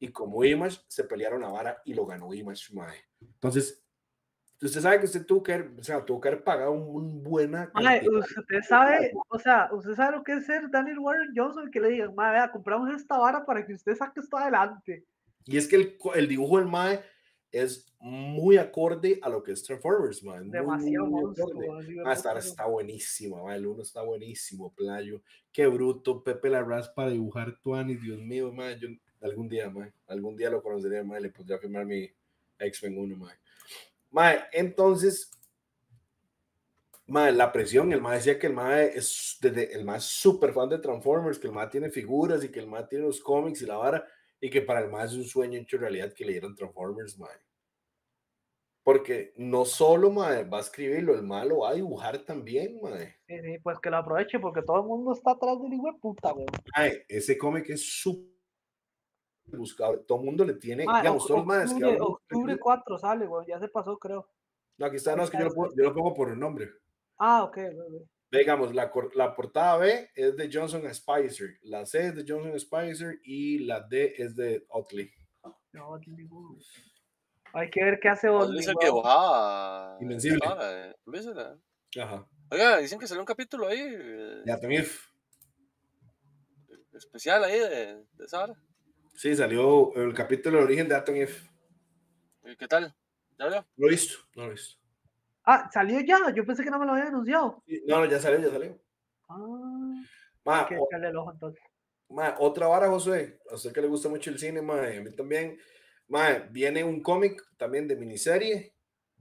Speaker 1: y como Image se pelearon a vara y lo ganó Image, mae. Entonces, usted sabe que usted tuvo que haber pagado un buena
Speaker 2: Mae,
Speaker 1: cantidad.
Speaker 2: usted sabe, o sea, usted sabe lo que es ser Daniel Warren Johnson, que le digan, mae, vea, compramos esta vara para que usted saque esto adelante.
Speaker 1: Y es que el dibujo del mae es muy acorde a lo que es Transformers, mae.
Speaker 2: Demasiado
Speaker 1: Muy
Speaker 2: monstruo.
Speaker 1: hasta ahora está buenísimo, mae. El uno está buenísimo, playo. Qué bruto, Pepe Larraz para dibujar Tuanis, Dios mío, mae. Yo algún día lo conocería, mae. Le podría firmar mi X-Men 1, mae. Mae, entonces, mae, la presión, el mae decía que el mae es súper fan de Transformers, que el mae tiene figuras y que el mae tiene los cómics y la vara, y que para el mae es un sueño hecho realidad que le dieran Transformers, mae. Porque no solo, mae, va a escribirlo, el mae lo va a dibujar también, mae.
Speaker 2: Sí, pues que lo aproveche porque todo el mundo está atrás del hijo de puta, güey.
Speaker 1: Mae, ese cómic es súper buscado, todo el mundo le tiene,
Speaker 2: Mae,
Speaker 1: digamos, todos los maes que hablan.
Speaker 2: octubre 4 sale, güey, ya se pasó, creo.
Speaker 1: No, aquí está, no, es que yo lo pongo por el nombre.
Speaker 2: Ah, ok, güey.
Speaker 1: Digamos, la portada B es de Johnson Spicer, la C es de Johnson Spicer y la D es de Otley.
Speaker 2: No, hay que ver qué hace
Speaker 3: Otley. Es el que dibujaba
Speaker 1: Invencible.
Speaker 3: Ajá. Oiga, dicen que salió un capítulo ahí.
Speaker 1: De Atom If.
Speaker 3: Especial ahí de Sara.
Speaker 1: Sí, salió el capítulo de origen de Atom If.
Speaker 3: ¿Y qué tal? ¿Ya vio?
Speaker 1: No lo he visto.
Speaker 2: Ah, salió ya, yo pensé que no me lo había anunciado.
Speaker 1: Sí, no, ya salió.
Speaker 2: Hay que echarle el ojo entonces.
Speaker 1: Otra vara, José, a usted que le gusta mucho el cine, ma, a mí también. Ma, viene un cómic también de miniserie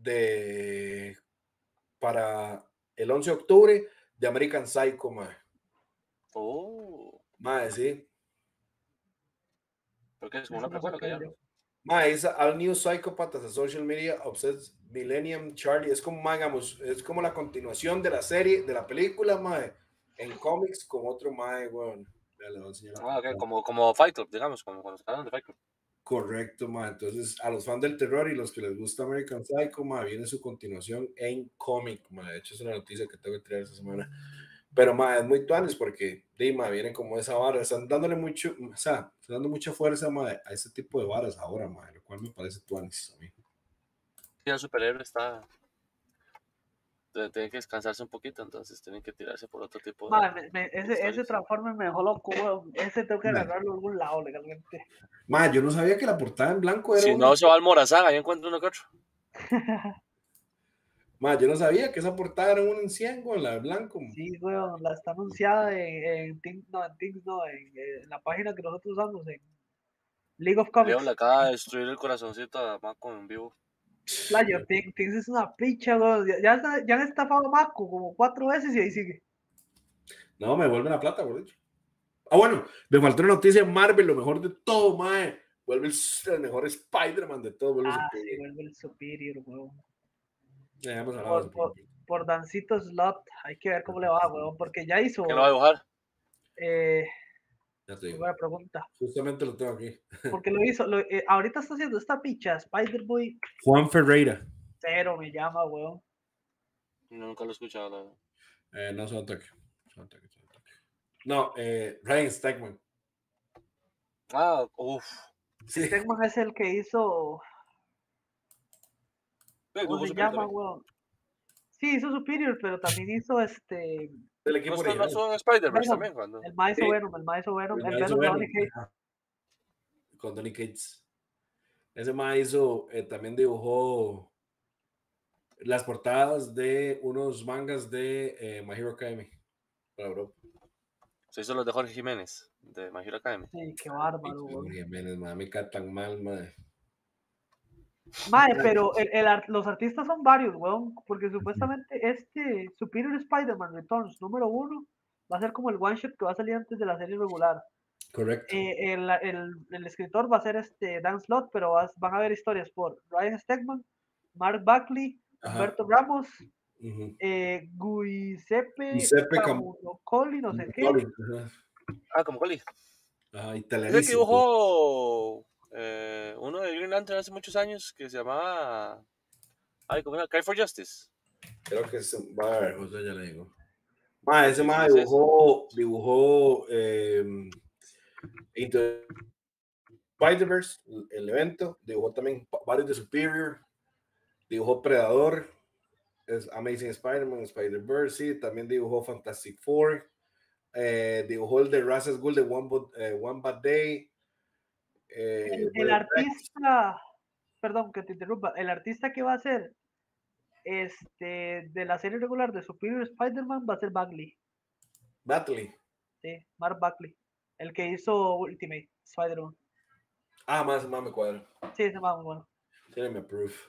Speaker 1: para el 11 de octubre de American Psycho, ma.
Speaker 3: Oh.
Speaker 1: Ma, sí.
Speaker 3: Porque es como una precuela que ya.
Speaker 1: Ma, es All New Psychopath as a Social Media Obsessed Millennium Charlie. Es como, ma, digamos, es como la continuación de la serie, de la película, ma, en cómics con otro ma, bueno.
Speaker 3: Okay. Como Fight Club, digamos, como cuando sacaron de Fight Club.
Speaker 1: Correcto, ma. Entonces, a los fans del terror y los que les gusta American Psycho, ma, viene su continuación en cómic, ma. De hecho, es una noticia que tengo que traer esta semana. Pero, ma, es muy tuanes porque, ma, vienen como esa vara. Están dándole mucho, o sea, están dando mucha fuerza, ma, a este tipo de varas ahora, ma, lo cual me parece tuanes a mí.
Speaker 3: Sí, el superhéroe está... Tiene que descansarse un poquito, entonces tienen que tirarse por otro tipo
Speaker 2: de... ese Transformer me dejó loco, weón. Ese tengo que agarrarlo a algún lado legalmente.
Speaker 1: Ma, yo no sabía que la portada en blanco era
Speaker 3: si no, se va al Morazán, ahí encuentro uno que otro.
Speaker 1: Ma, yo no sabía que esa portada era un 100 con la de blanco.
Speaker 2: Sí, weón, la está anunciada en la página que nosotros usamos, en League of Comics.
Speaker 3: Leo le acaba de destruir el corazoncito a Mako en vivo.
Speaker 2: Playo, Things es una picha, weón. Ya han estafado a Mako como 4 veces y ahí sigue.
Speaker 1: No, me vuelven la plata, por hecho. Ah, bueno, me faltó una noticia de Marvel, lo mejor de todo, mae. Vuelve el mejor Spider-Man de todo.
Speaker 2: Sí, vuelve el Superior, weón.
Speaker 1: Ya hemos hablado
Speaker 2: por Dancito Slot, hay que ver cómo le va, weón, porque ya hizo.
Speaker 3: ¿Quién lo va a dibujar?
Speaker 1: Ya te digo.
Speaker 2: Buena pregunta.
Speaker 1: Justamente lo tengo aquí.
Speaker 2: Porque lo hizo, ahorita está haciendo esta picha, Spider-Boy.
Speaker 1: Juan Ferreira.
Speaker 2: Cero me llama, weón.
Speaker 3: Nunca lo he escuchado, la verdad.
Speaker 1: No, son toque. No, Ryan Stegman.
Speaker 3: Ah, uff.
Speaker 2: Sí. Stegman es el que hizo. ¿Cómo se llama, weón? Sí, hizo Superior, pero también hizo
Speaker 1: El equipo
Speaker 3: original. No Spider-Verse también, cuando.
Speaker 2: El maestro Venom, el Venom de Donny Cates.
Speaker 1: Con Donny Cates. Ese maestro también dibujó las portadas de unos mangas de My Hero Academy para Europa.
Speaker 3: Se hizo los de Jorge Jiménez, de My Hero Academy.
Speaker 2: Sí, qué bárbaro,
Speaker 1: Jorge Jiménez, me cae tan mal, madre.
Speaker 2: Madre, pero los artistas son varios, weón, porque supuestamente Superior Spider-Man Returns número 1 va a ser como el one shot que va a salir antes de la serie regular.
Speaker 1: Correcto.
Speaker 2: El escritor va a ser Dan Slott, pero van a haber historias por Ryan Stegman, Mark Bagley, Humberto Ramos, Giuseppe Camuncoli, no sé qué.
Speaker 3: Como Coli.
Speaker 1: Y
Speaker 3: Ese que dibujó uno de Green Lantern hace muchos años que se llamaba ¿cómo era? Cry for Justice.
Speaker 1: Creo que va a ver, José, ya le digo. Ese más dibujó Spider-Verse, el evento, dibujó también varios de Superior, dibujó Predador, Amazing Spider-Man, Spider-Verse, sí, también dibujó Fantastic Four, dibujó el de Ra's al Ghul de One Bad Day.
Speaker 2: El artista, perdón que te interrumpa, el artista que va a ser de la serie regular de Superior Spider-Man va a ser Bagley.
Speaker 1: Batley.
Speaker 2: Sí, Mark Bagley, el que hizo Ultimate Spider-Man.
Speaker 1: Más me cuadra.
Speaker 2: Sí, ese más bueno.
Speaker 1: Tiene proof.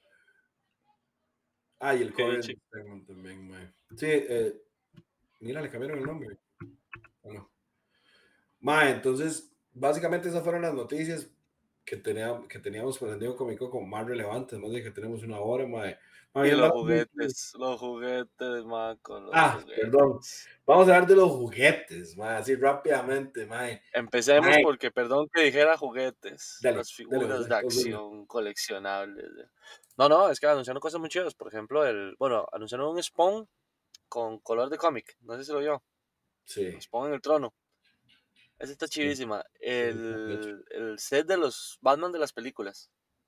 Speaker 1: Y el Corey también, man. Sí, mira, le cambiaron el nombre. Bueno. Entonces, básicamente esas fueron las noticias que teníamos por el Diego Cómico como más relevantes, más de que tenemos una hora,
Speaker 3: y los juguetes, Marco, juguetes.
Speaker 1: Perdón. Vamos a hablar de los juguetes, así rápidamente,
Speaker 3: Empecemos porque, perdón que dijera juguetes, las figuras
Speaker 1: dale,
Speaker 3: de acción coleccionables. No, es que anunciaron cosas muy chidas. Por ejemplo, anunciaron un Spawn con color de cómic. No sé si lo vio.
Speaker 1: Sí.
Speaker 3: Spawn en el trono. Esa está chidísima. El set de los Batman de las películas.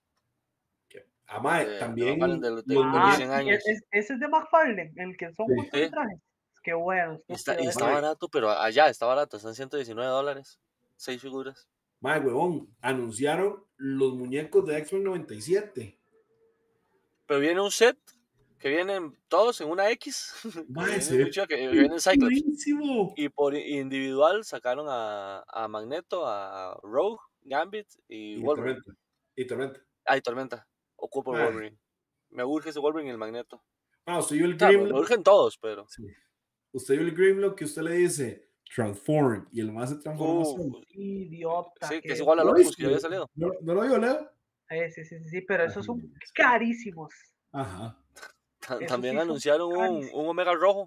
Speaker 1: También
Speaker 3: de los 100 años.
Speaker 2: Ese es de McFarlane, el que son muchos trajes. Qué bueno.
Speaker 3: Está barato, pero allá está barato. Están $119. 6 figuras.
Speaker 1: Huevón, anunciaron los muñecos de X-Men 97.
Speaker 3: Pero viene un set que vienen todos en una X. Que viene en Cyclops. Y por individual sacaron a Magneto, a Rogue, Gambit y Wolverine.
Speaker 1: Tormenta.
Speaker 3: Y Tormenta. Ocupo Wolverine. Me urge ese Wolverine y el Magneto.
Speaker 1: Usted vio el
Speaker 3: Grimlock. Me urgen todos, pero.
Speaker 1: Sí. Usted vio el Grimlock que usted le dice Transform y el más se transforma solo.
Speaker 2: Idiota.
Speaker 3: Sí, que es igual a Locus que ya había salido.
Speaker 1: ¿No lo vio, Leo?
Speaker 2: Sí, pero esos son carísimos.
Speaker 1: Ajá.
Speaker 3: También anunciaron un Omega rojo.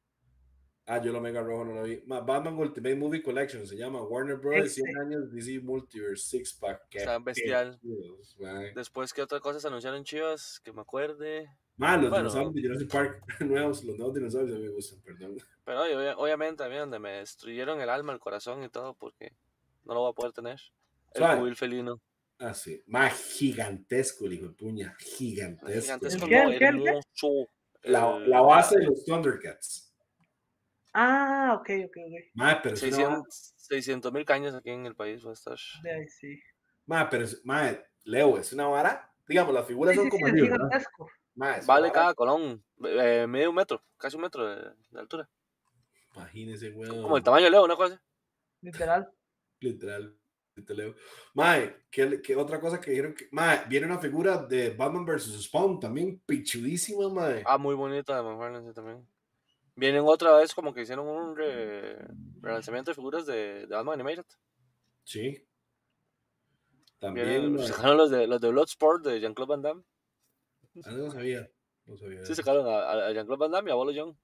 Speaker 1: Yo el Omega rojo no lo vi. Batman Ultimate Movie Collection se llama Warner Bros. 100 años DC Multiverse 6-pack.
Speaker 3: Está bestial. Después, ¿qué otras cosas anunciaron chivas? Que me acuerde.
Speaker 1: Los dinosaurios de Jurassic Park los nuevos dinosaurios me gustan, perdón.
Speaker 3: Pero obviamente también donde me destruyeron el alma, el corazón y todo, porque no lo voy a poder tener. El cubil felino.
Speaker 1: Sí. Gigantesco el hijo de puña. Gigantesco.
Speaker 3: Hermoso.
Speaker 1: La base de los Thundercats.
Speaker 2: Ok.
Speaker 1: Pero
Speaker 3: 600,000 cañas aquí en el país va a estar.
Speaker 2: Sí.
Speaker 1: Pero Leo, es una vara. Digamos, las figuras son como
Speaker 2: gigantesco.
Speaker 3: Vale cada colón, medio metro, casi 1 metro de altura.
Speaker 1: Imagínese, weón.
Speaker 3: Como el tamaño de Leo, una cosa.
Speaker 2: Literal.
Speaker 1: Leo. ¿Qué otra cosa que dijeron? Viene una figura de Batman vs. Spawn también pichudísima,
Speaker 3: muy bonita de McFarlane también. Vienen otra vez como que hicieron un relanzamiento de figuras de Batman Animated.
Speaker 1: Sí. También
Speaker 3: sacaron los de Bloodsport de Jean-Claude Van Damme.
Speaker 1: No sabía.
Speaker 3: Sí, sacaron a Jean-Claude Van Damme y a Bolo Young.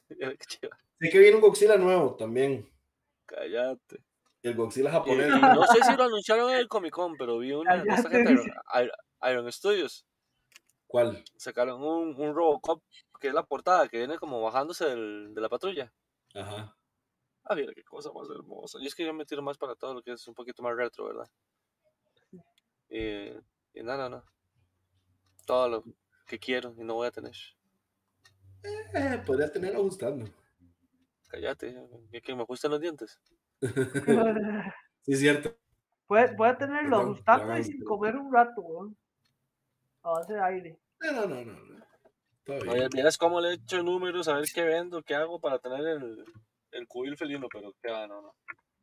Speaker 1: Sí que viene un Godzilla nuevo también.
Speaker 3: Cállate.
Speaker 1: El Godzilla japonés.
Speaker 3: Y no sé si lo anunciaron en el Comic Con, pero vi una de esta gente, Iron Studios.
Speaker 1: ¿Cuál?
Speaker 3: Sacaron un Robocop, que es la portada, que viene como bajándose de la patrulla.
Speaker 1: Ajá.
Speaker 3: Mira qué cosa más hermosa. Y es que yo me tiro más para todo lo que es un poquito más retro, ¿verdad? Y no. Todo lo que quiero y no voy a tener.
Speaker 1: Podría tenerlo gustando.
Speaker 3: Cállate, que me ajustan los dientes.
Speaker 1: Sí, es cierto.
Speaker 2: Voy a tenerlo ajustando y sin comer un rato, weón. A base de aire.
Speaker 1: No.
Speaker 3: Oye, miras cómo le echo números, a ver qué vendo, qué hago para tener el cubil felino, pero qué va, no.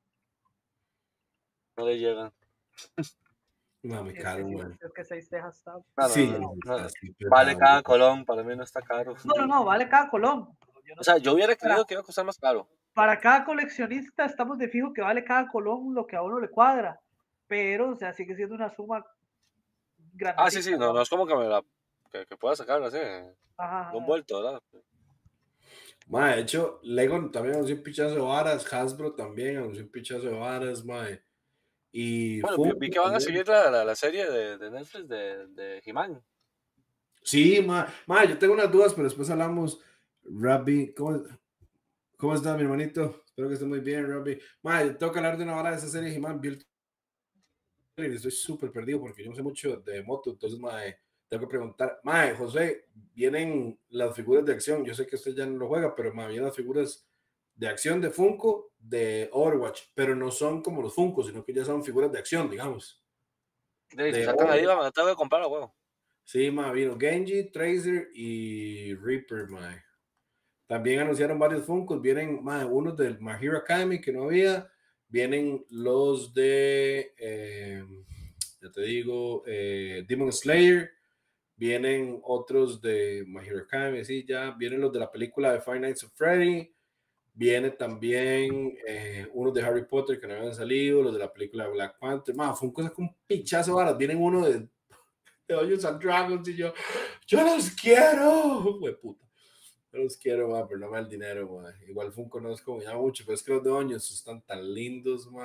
Speaker 3: No le llegan.
Speaker 1: Me caro, güey.
Speaker 2: Es que 6 tejas está.
Speaker 3: No. Vale cada colón, para mí no está caro.
Speaker 2: No, vale cada colón.
Speaker 3: Yo hubiera creído que iba a costar más caro.
Speaker 2: Para cada coleccionista estamos de fijo que vale cada colón lo que a uno le cuadra. Pero, sigue siendo una suma grande.
Speaker 3: Sí, no es como que que pueda sacarla así. Un vuelto, ¿verdad?
Speaker 1: De hecho, Lego también anunció un pichazo de varas, Hasbro también anunció un pichazo de varas, Y
Speaker 3: bueno, vi que van a seguir la serie de Netflix de He-Man.
Speaker 1: Sí, yo tengo unas dudas, pero después hablamos. Rabbi, ¿cómo está mi hermanito? Espero que esté muy bien, Rabbi. Yo tengo que hablar de una vara de esa serie de He-Man. estoy súper perdido porque yo no sé mucho de moto, entonces, mae, tengo que preguntar, mae, José, vienen las figuras de acción, yo sé que usted ya no lo juega, pero mae, vienen las figuras de acción de Funko de Overwatch, pero no son como los Funko, sino que ya son figuras de acción, digamos.
Speaker 3: Si sacan ahí, van a tener que comprar a huevo.
Speaker 1: Sí, mae, vino Genji, Tracer y Reaper, mae. También anunciaron varios Funkos, vienen mae, unos del My Hero Academy que no había, vienen los de, ya te digo, Demon Slayer, vienen otros de My Hero Academy, sí, ya, vienen los de la película de Five Nights at Freddy, viene también unos de Harry Potter que no habían salido, los de la película de Black Panther, mae, fue un cosa con un pichazo de varas, vienen uno de Dungeons and Dragons y yo los quiero, güey, puta. Yo los quiero, ma, pero no me da el dinero, ma. Igual Funko no es como ya mucho, pero es que los de Oños están tan lindos, ma.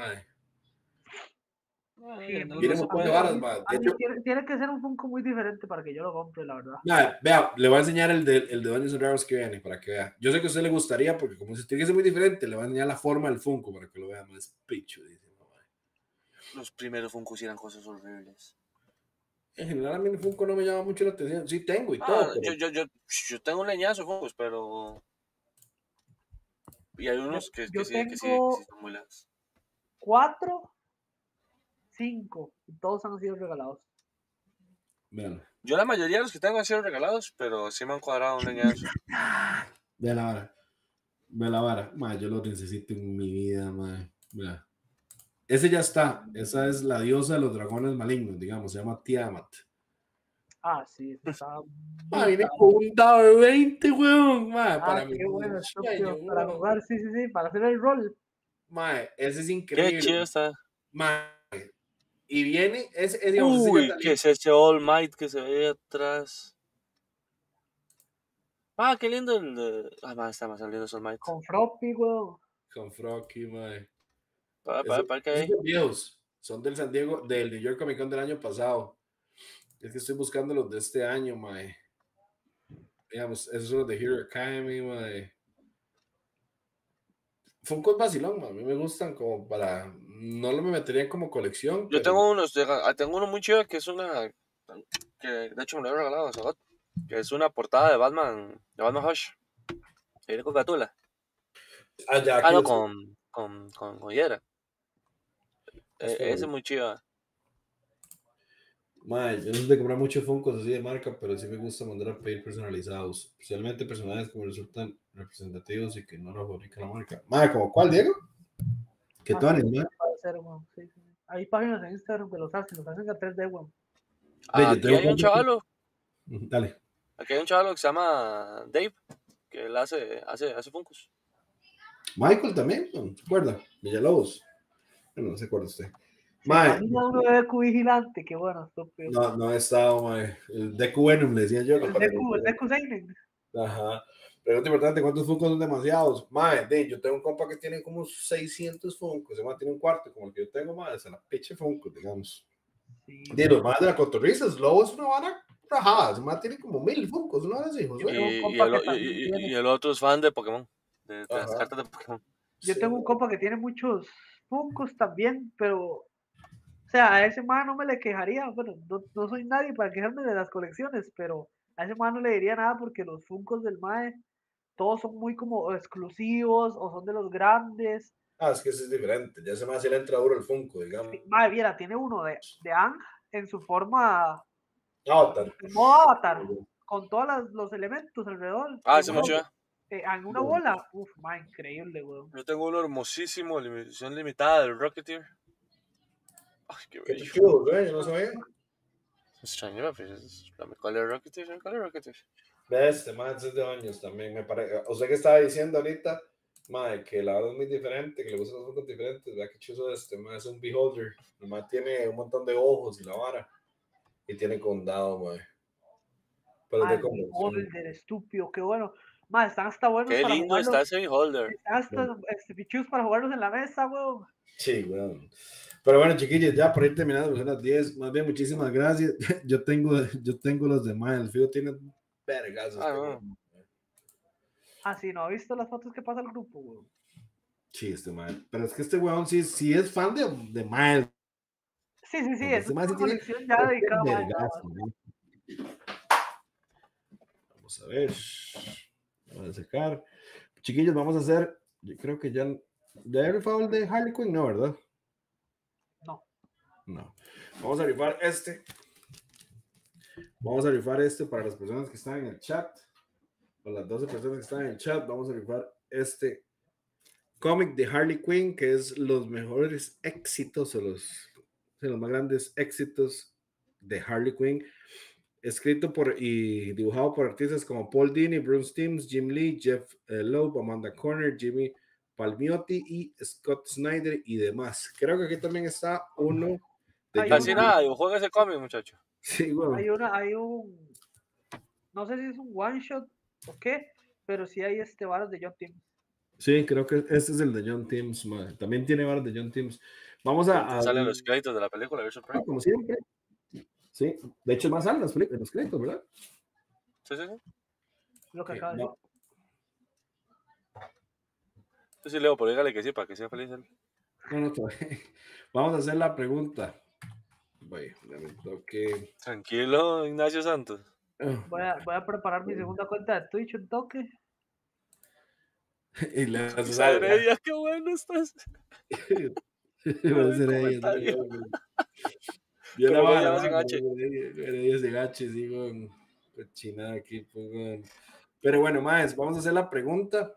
Speaker 2: Sí,
Speaker 1: Viene un
Speaker 3: se
Speaker 1: montón de
Speaker 3: puede.
Speaker 1: varas, ma. De hecho,
Speaker 2: tiene que ser un Funko muy diferente para que yo lo compre, la verdad.
Speaker 1: ma, vea, le voy a enseñar el de Dungeons and Dragons que viene para que vea. Yo sé que a usted le gustaría, porque como si tiene que ser muy diferente, le voy a enseñar la forma del Funko para que lo vea más picho, dice, ma.
Speaker 3: Los primeros Funkos eran cosas horribles.
Speaker 1: En general, a mí el Funko no me llama mucho la atención. Sí, tengo y todo, pero...
Speaker 3: yo tengo un leñazo de Funkos, pero. Y hay unos que
Speaker 2: Yo
Speaker 3: sí
Speaker 2: tengo
Speaker 3: son muy largos.
Speaker 2: 4, 5, y todos han sido regalados.
Speaker 1: Vean.
Speaker 3: Yo la mayoría de los que tengo han sido regalados, pero sí me han cuadrado un leñazo.
Speaker 1: Vea la vara. Vea la vara. Ma, yo lo necesito en mi vida, ma. Vea. Ese ya está. Esa es la diosa de los dragones malignos, digamos. Se llama Tiamat.
Speaker 2: Ah, sí, está
Speaker 1: Viene con un dado de 20, weón. Para
Speaker 2: qué
Speaker 1: mi
Speaker 2: bueno,
Speaker 1: sueño,
Speaker 2: estúpido. Para
Speaker 1: weón.
Speaker 2: jugar, sí, para hacer el rol.
Speaker 1: Ese es
Speaker 3: Qué
Speaker 1: increíble.
Speaker 3: chido está.
Speaker 1: Y viene, digamos, ese ya
Speaker 3: ¿Qué es ese All Might que se ve atrás? Qué lindo está más saliendo All Might.
Speaker 2: Con Floppy, weón.
Speaker 1: con Frocky, mae.
Speaker 3: Para que
Speaker 1: Esos
Speaker 3: hay.
Speaker 1: son viejos. Son del San Diego, del New York Comic Con del año pasado. Es que estoy buscando los de este año, mae. Digamos, esos son los de Hero Academy, mae. Funko es vacilón, mae. A mí me gustan como para. No lo me metería como colección,
Speaker 3: Yo
Speaker 1: pero.
Speaker 3: tengo uno muy chido que es una. Que de hecho me lo he regalado, Sagot. Que es una portada de Batman Hush. Viene con Gatula.
Speaker 1: Ya, aquí
Speaker 3: No,
Speaker 1: los.
Speaker 3: con Hiedra. Ese es muy chido.
Speaker 1: Mae, yo no soy de comprar muchos Funkos así de marca, pero sí me gusta mandar a pedir personalizados. Especialmente personajes que me resultan representativos y que no lo fabrica la marca. Mae, ¿como cuál, Diego? ¿Qué
Speaker 2: Sí,
Speaker 1: tones, mae?
Speaker 2: sí. Hay páginas en Instagram que los hacen a 3D, weón.
Speaker 3: Aquí hay un chavalo.
Speaker 1: Dale.
Speaker 3: Aquí hay un chavalo que se llama Dave, que él hace Funkos.
Speaker 1: Michael también, ¿no? ¿Se acuerda? Villalobos. Bueno, no se acuerda usted.
Speaker 2: Se imagina uno de Deku vigilante, qué bueno, estúpido.
Speaker 1: No he estado, mae. El Deku Venom, le decía yo.
Speaker 2: El Deku Seinen.
Speaker 1: Ajá. Pregunta importante, ¿cuántos Funkos son demasiados? Mae, yo tengo un compa que tiene como 600 Funkos. Ese mae tiene un cuarto, como el que yo tengo, mae. Es la pinche Funko, digamos.
Speaker 2: Sí,
Speaker 1: De los más de la cotorriza, Lobo es una vara rajada. Ese mae tiene como 1000 Funkos, ¿no? Ahora sí, José.
Speaker 3: Y el otro es fan de Pokémon, de las cartas de Pokémon.
Speaker 2: Yo tengo un compa que tiene muchos Funkos también, pero, o sea, a ese man no me le quejaría. Bueno, no soy nadie para quejarme de las colecciones, pero a ese man no le diría nada porque los Funkos del mae todos son muy como exclusivos o son de los grandes.
Speaker 1: Es que eso es diferente. Ya se me hace el entra duro el Funko, digamos.
Speaker 2: Sí, mae, viera, tiene uno de Ang en su forma
Speaker 1: Avatar.
Speaker 2: en modo Avatar, con todos los elementos alrededor.
Speaker 3: Ese mucho.
Speaker 2: En una bola, mae, increíble, weón.
Speaker 3: Yo tengo uno hermosísimo, edición limitada del Rocketeer. Ay, qué bello.
Speaker 1: Qué chulo, yo no sabía.
Speaker 3: Extraño, pues, ¿cuál es Rocketeer? ¿Cuál es Rocketeer?
Speaker 1: Este, más es de años también, me parece. O sea que estaba diciendo ahorita, madre, que la verdad es muy diferente, que le gustan los fondos diferentes, ¿verdad? Que chuzo este, más es un beholder. El más tiene un montón de ojos y la vara. Y tiene condado, madre. Pero de como.
Speaker 2: Beholder, estúpido, qué bueno. Más, están hasta buenos
Speaker 3: Qué
Speaker 2: para
Speaker 3: lindo
Speaker 2: jugarlos.
Speaker 3: está ese Beholder.
Speaker 2: Están hasta pichus para jugarlos en la mesa, weón.
Speaker 1: Sí, weón. Pero bueno, chiquillos, ya por ir terminando, son las 10. Más bien, muchísimas gracias. Yo tengo los demás. El Fido tiene vergazos.
Speaker 2: Sí, ¿no ha visto las fotos que pasa el grupo, weón?
Speaker 1: Sí, este man. Pero es que este weón sí es fan de Miles.
Speaker 2: Sí, sí, sí,
Speaker 1: Porque
Speaker 2: es
Speaker 1: este
Speaker 2: una
Speaker 1: más sí tiene
Speaker 2: colección ya dedicada más.
Speaker 1: vergazo, ¿no? Vamos a ver. Vamos a sacar. Chiquillos, vamos a hacer. Yo creo que ya. ¿Ya he rifado el de Harley Quinn? No, ¿verdad?
Speaker 2: No.
Speaker 1: No. Vamos a rifar este. Vamos a rifar este para las personas que están en el chat. Para las 12 personas que están en el chat, vamos a rifar este cómic de Harley Quinn, que es los mejores éxitos o los más grandes éxitos de Harley Quinn, escrito por y dibujado por artistas como Paul Dini, Bruce Timm, Jim Lee, Jeff Loeb, Amanda Conner, Jimmy Palmiotti y Scott Snyder y demás. Creo que aquí también está uno de
Speaker 2: Hay
Speaker 1: John
Speaker 3: Casi
Speaker 2: una,
Speaker 1: Timm.
Speaker 3: nada, dibujó en ese cómic, muchacho.
Speaker 1: Sí, bueno.
Speaker 2: hay un, no sé si es un one shot o qué, pero sí hay varas de John Tim.
Speaker 1: Sí, creo que este es el de John Timms, madre. También tiene varas de John Timms. Vamos a
Speaker 3: Salen los créditos de la película Versus Prime.
Speaker 1: como siempre. Sí, de hecho es más alto los créditos, ¿verdad?
Speaker 3: Sí, sí, sí.
Speaker 2: Lo que
Speaker 1: Okay,
Speaker 2: acaba de decir.
Speaker 1: no.
Speaker 3: Yo sí leo, pero dígale que sí, para que sea feliz él.
Speaker 1: No, vamos a hacer la pregunta. Vaya, me toque.
Speaker 3: Tranquilo, Ignacio Santos.
Speaker 2: Voy a preparar mi segunda cuenta de Twitch un toque.
Speaker 1: Y le haces
Speaker 3: Isa
Speaker 1: algo, ya.
Speaker 3: Heredia, qué bueno estás.
Speaker 1: Va a ser ahí,
Speaker 3: Comentario.
Speaker 1: yo la
Speaker 3: Pero
Speaker 1: voy a
Speaker 3: luego llamas en
Speaker 1: grabar,
Speaker 3: H.
Speaker 1: pero ella se gache, sí, con cochinada aquí, pues, con... Pero bueno, más, vamos a hacer la pregunta.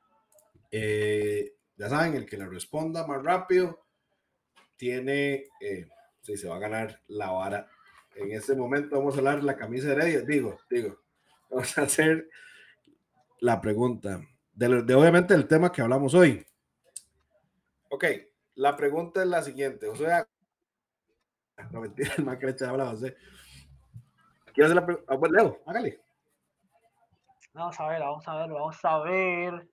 Speaker 1: Ya saben, el que la responda más rápido tiene, sí, se va a ganar la vara. En este momento vamos a hablar la camisa de Heredia. Digo, vamos a hacer la pregunta de obviamente el tema que hablamos hoy. Ok, la pregunta es la siguiente. O sea, no mentira, el macrecha habla José. Quiero hacer la pregunta. Bueno, Leo, hágale.
Speaker 2: Vamos a ver, vamos a ver, vamos a ver.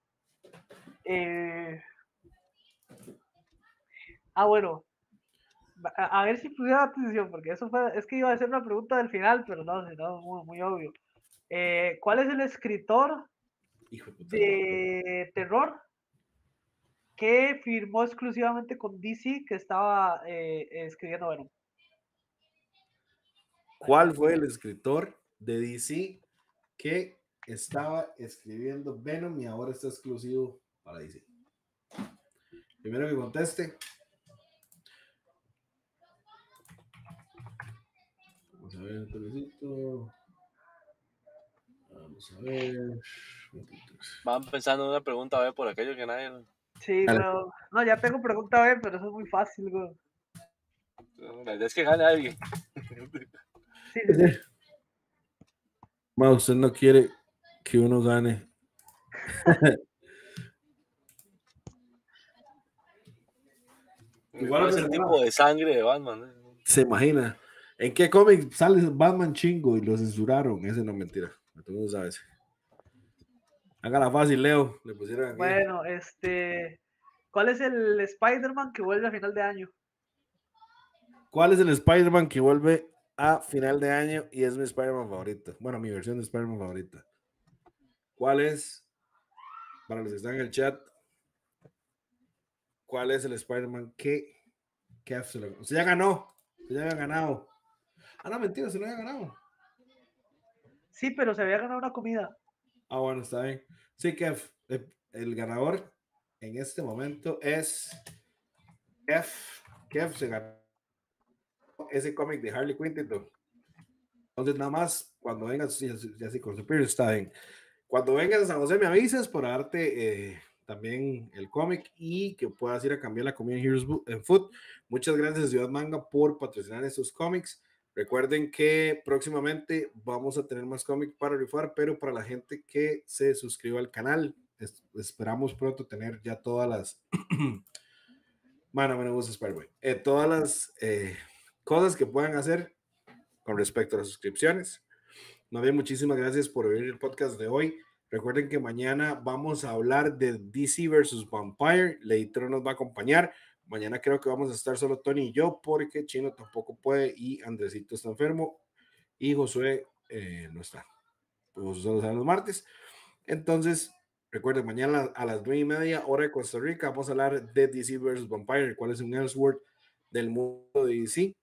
Speaker 2: Bueno, a ver si pusiera atención, porque es que iba a hacer una pregunta del final, pero no, muy, muy obvio. ¿Cuál es el escritor
Speaker 1: Hijo de puta.
Speaker 2: de terror que firmó exclusivamente con DC que estaba escribiendo Venom?
Speaker 1: ¿Cuál fue el escritor de DC que estaba escribiendo Venom y ahora está exclusivo para DC? Primero que conteste. Vamos a ver el telecito. Vamos a ver.
Speaker 3: Van pensando en una pregunta, a ver, por aquello que nadie.
Speaker 2: Sí, pero no, ya tengo pregunta B, pero eso es muy fácil, güey.
Speaker 3: La idea es que gane alguien.
Speaker 2: Sí, sí, sí.
Speaker 1: Ma, usted no quiere que uno gane.
Speaker 3: ¿Cuál es el tipo de sangre de Batman?
Speaker 1: Se imagina. ¿En qué cómic sale Batman chingo y lo censuraron? Ese no es mentira. Tú no sabes. Hágala fácil, Leo. Le pusieron aquí.
Speaker 2: Bueno, ¿cuál es el Spider-Man que vuelve a final de año?
Speaker 1: ¿Cuál es el Spider-Man que vuelve a final de año y es mi Spider-Man favorito? Bueno, mi versión de Spider-Man favorita. ¿Cuál es? Para los que están en el chat, ¿cuál es el Spider-Man que usted ya ganó? Usted ya había ganado. Ah, no, mentira, se lo había ganado.
Speaker 2: Sí, pero se había ganado una comida.
Speaker 1: Ah, bueno, está bien. Sí, Kev, el ganador en este momento es Kev. Kev se ganó ese cómic de Harley Quinn. Entonces, nada más, cuando vengas, ya sí, con Superior está bien. Cuando vengas a San José, me avisas para darte también el cómic y que puedas ir a cambiar la comida en Heroes Food. Muchas gracias, Ciudad Manga, por patrocinar estos cómics. Recuerden que próximamente vamos a tener más cómics para rifar, pero para la gente que se suscriba al canal, esperamos pronto tener ya todas las me gusta Spider-Man. Todas las cosas que puedan hacer con respecto a las suscripciones. Más bien, muchísimas gracias por ver el podcast de hoy. Recuerden que mañana vamos a hablar de DC versus Vampire. Leitro nos va a acompañar. Mañana creo que vamos a estar solo Tony y yo porque Chino tampoco puede y Andresito está enfermo y Josué no está. Josué solo sale los martes. Entonces, recuerden, mañana a las 9:30 hora de Costa Rica vamos a hablar de DC versus Vampire, cuál es un Elseworld del mundo de DC.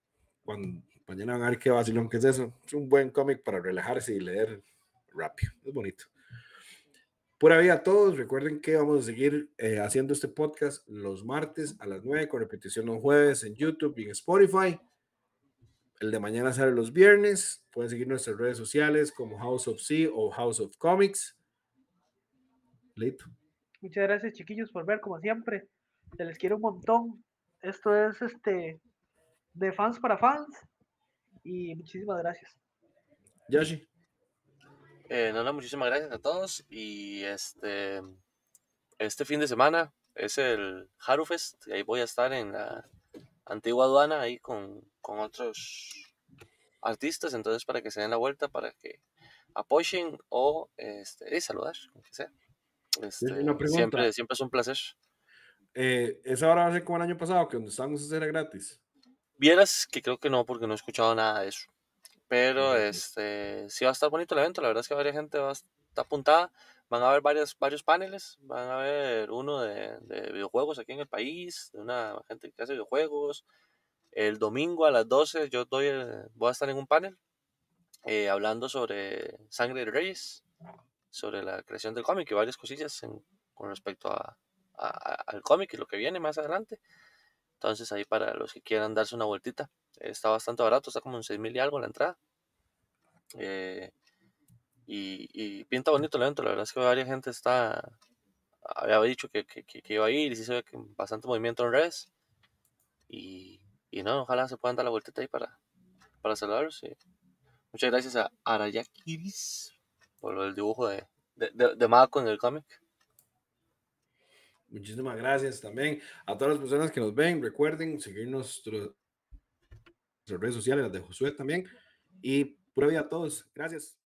Speaker 1: mañana van a ver qué vacilón que es eso. Es un buen cómic para relajarse y leer rápido. Es bonito. Pura vida a todos. Recuerden que vamos a seguir haciendo este podcast los martes a las 9 con repetición los jueves en YouTube y en Spotify. El de mañana sale los viernes. Pueden seguir nuestras redes sociales como House of C o House of Comics. Listo.
Speaker 2: Muchas gracias, chiquillos, por ver, como siempre. Se les quiere un montón. Esto es de fans para fans. Y muchísimas gracias.
Speaker 1: Yoshi.
Speaker 3: No, muchísimas gracias a todos. Y este fin de semana es el Harufest. Y ahí voy a estar en la antigua aduana ahí con otros artistas. Entonces, para que se den la vuelta, para que apoyen o y saludar, aunque sea.
Speaker 1: Una pregunta.
Speaker 3: Siempre es un placer.
Speaker 1: ¿Esa hora va a ser como el año pasado, que donde estábamos era gratis?
Speaker 3: Vieras que creo que no, porque no he escuchado nada de eso. Pero sí va a estar bonito el evento. La verdad es que varias gente está apuntada. Van a haber varios paneles. Van a haber uno de videojuegos aquí en el país, de una gente que hace videojuegos. El domingo a las 12 voy a estar en un panel hablando sobre Sangre de Reyes, sobre la creación del cómic y varias cosillas con respecto al cómic y lo que viene más adelante. Entonces ahí para los que quieran darse una vueltita, está bastante barato, está como en 6,000 y algo la entrada. Y pinta bonito el evento, la verdad es que varias gente había dicho que iba a ir y sí se ve que bastante movimiento en redes. Y no, ojalá se puedan dar la vueltita ahí para saludarlos. Muchas gracias a Arayakiris por el dibujo de Mako en el cómic.
Speaker 1: Muchísimas gracias también a todas las personas que nos ven. Recuerden seguir nuestras redes sociales, las de Josué también. Y pura vida a todos. Gracias.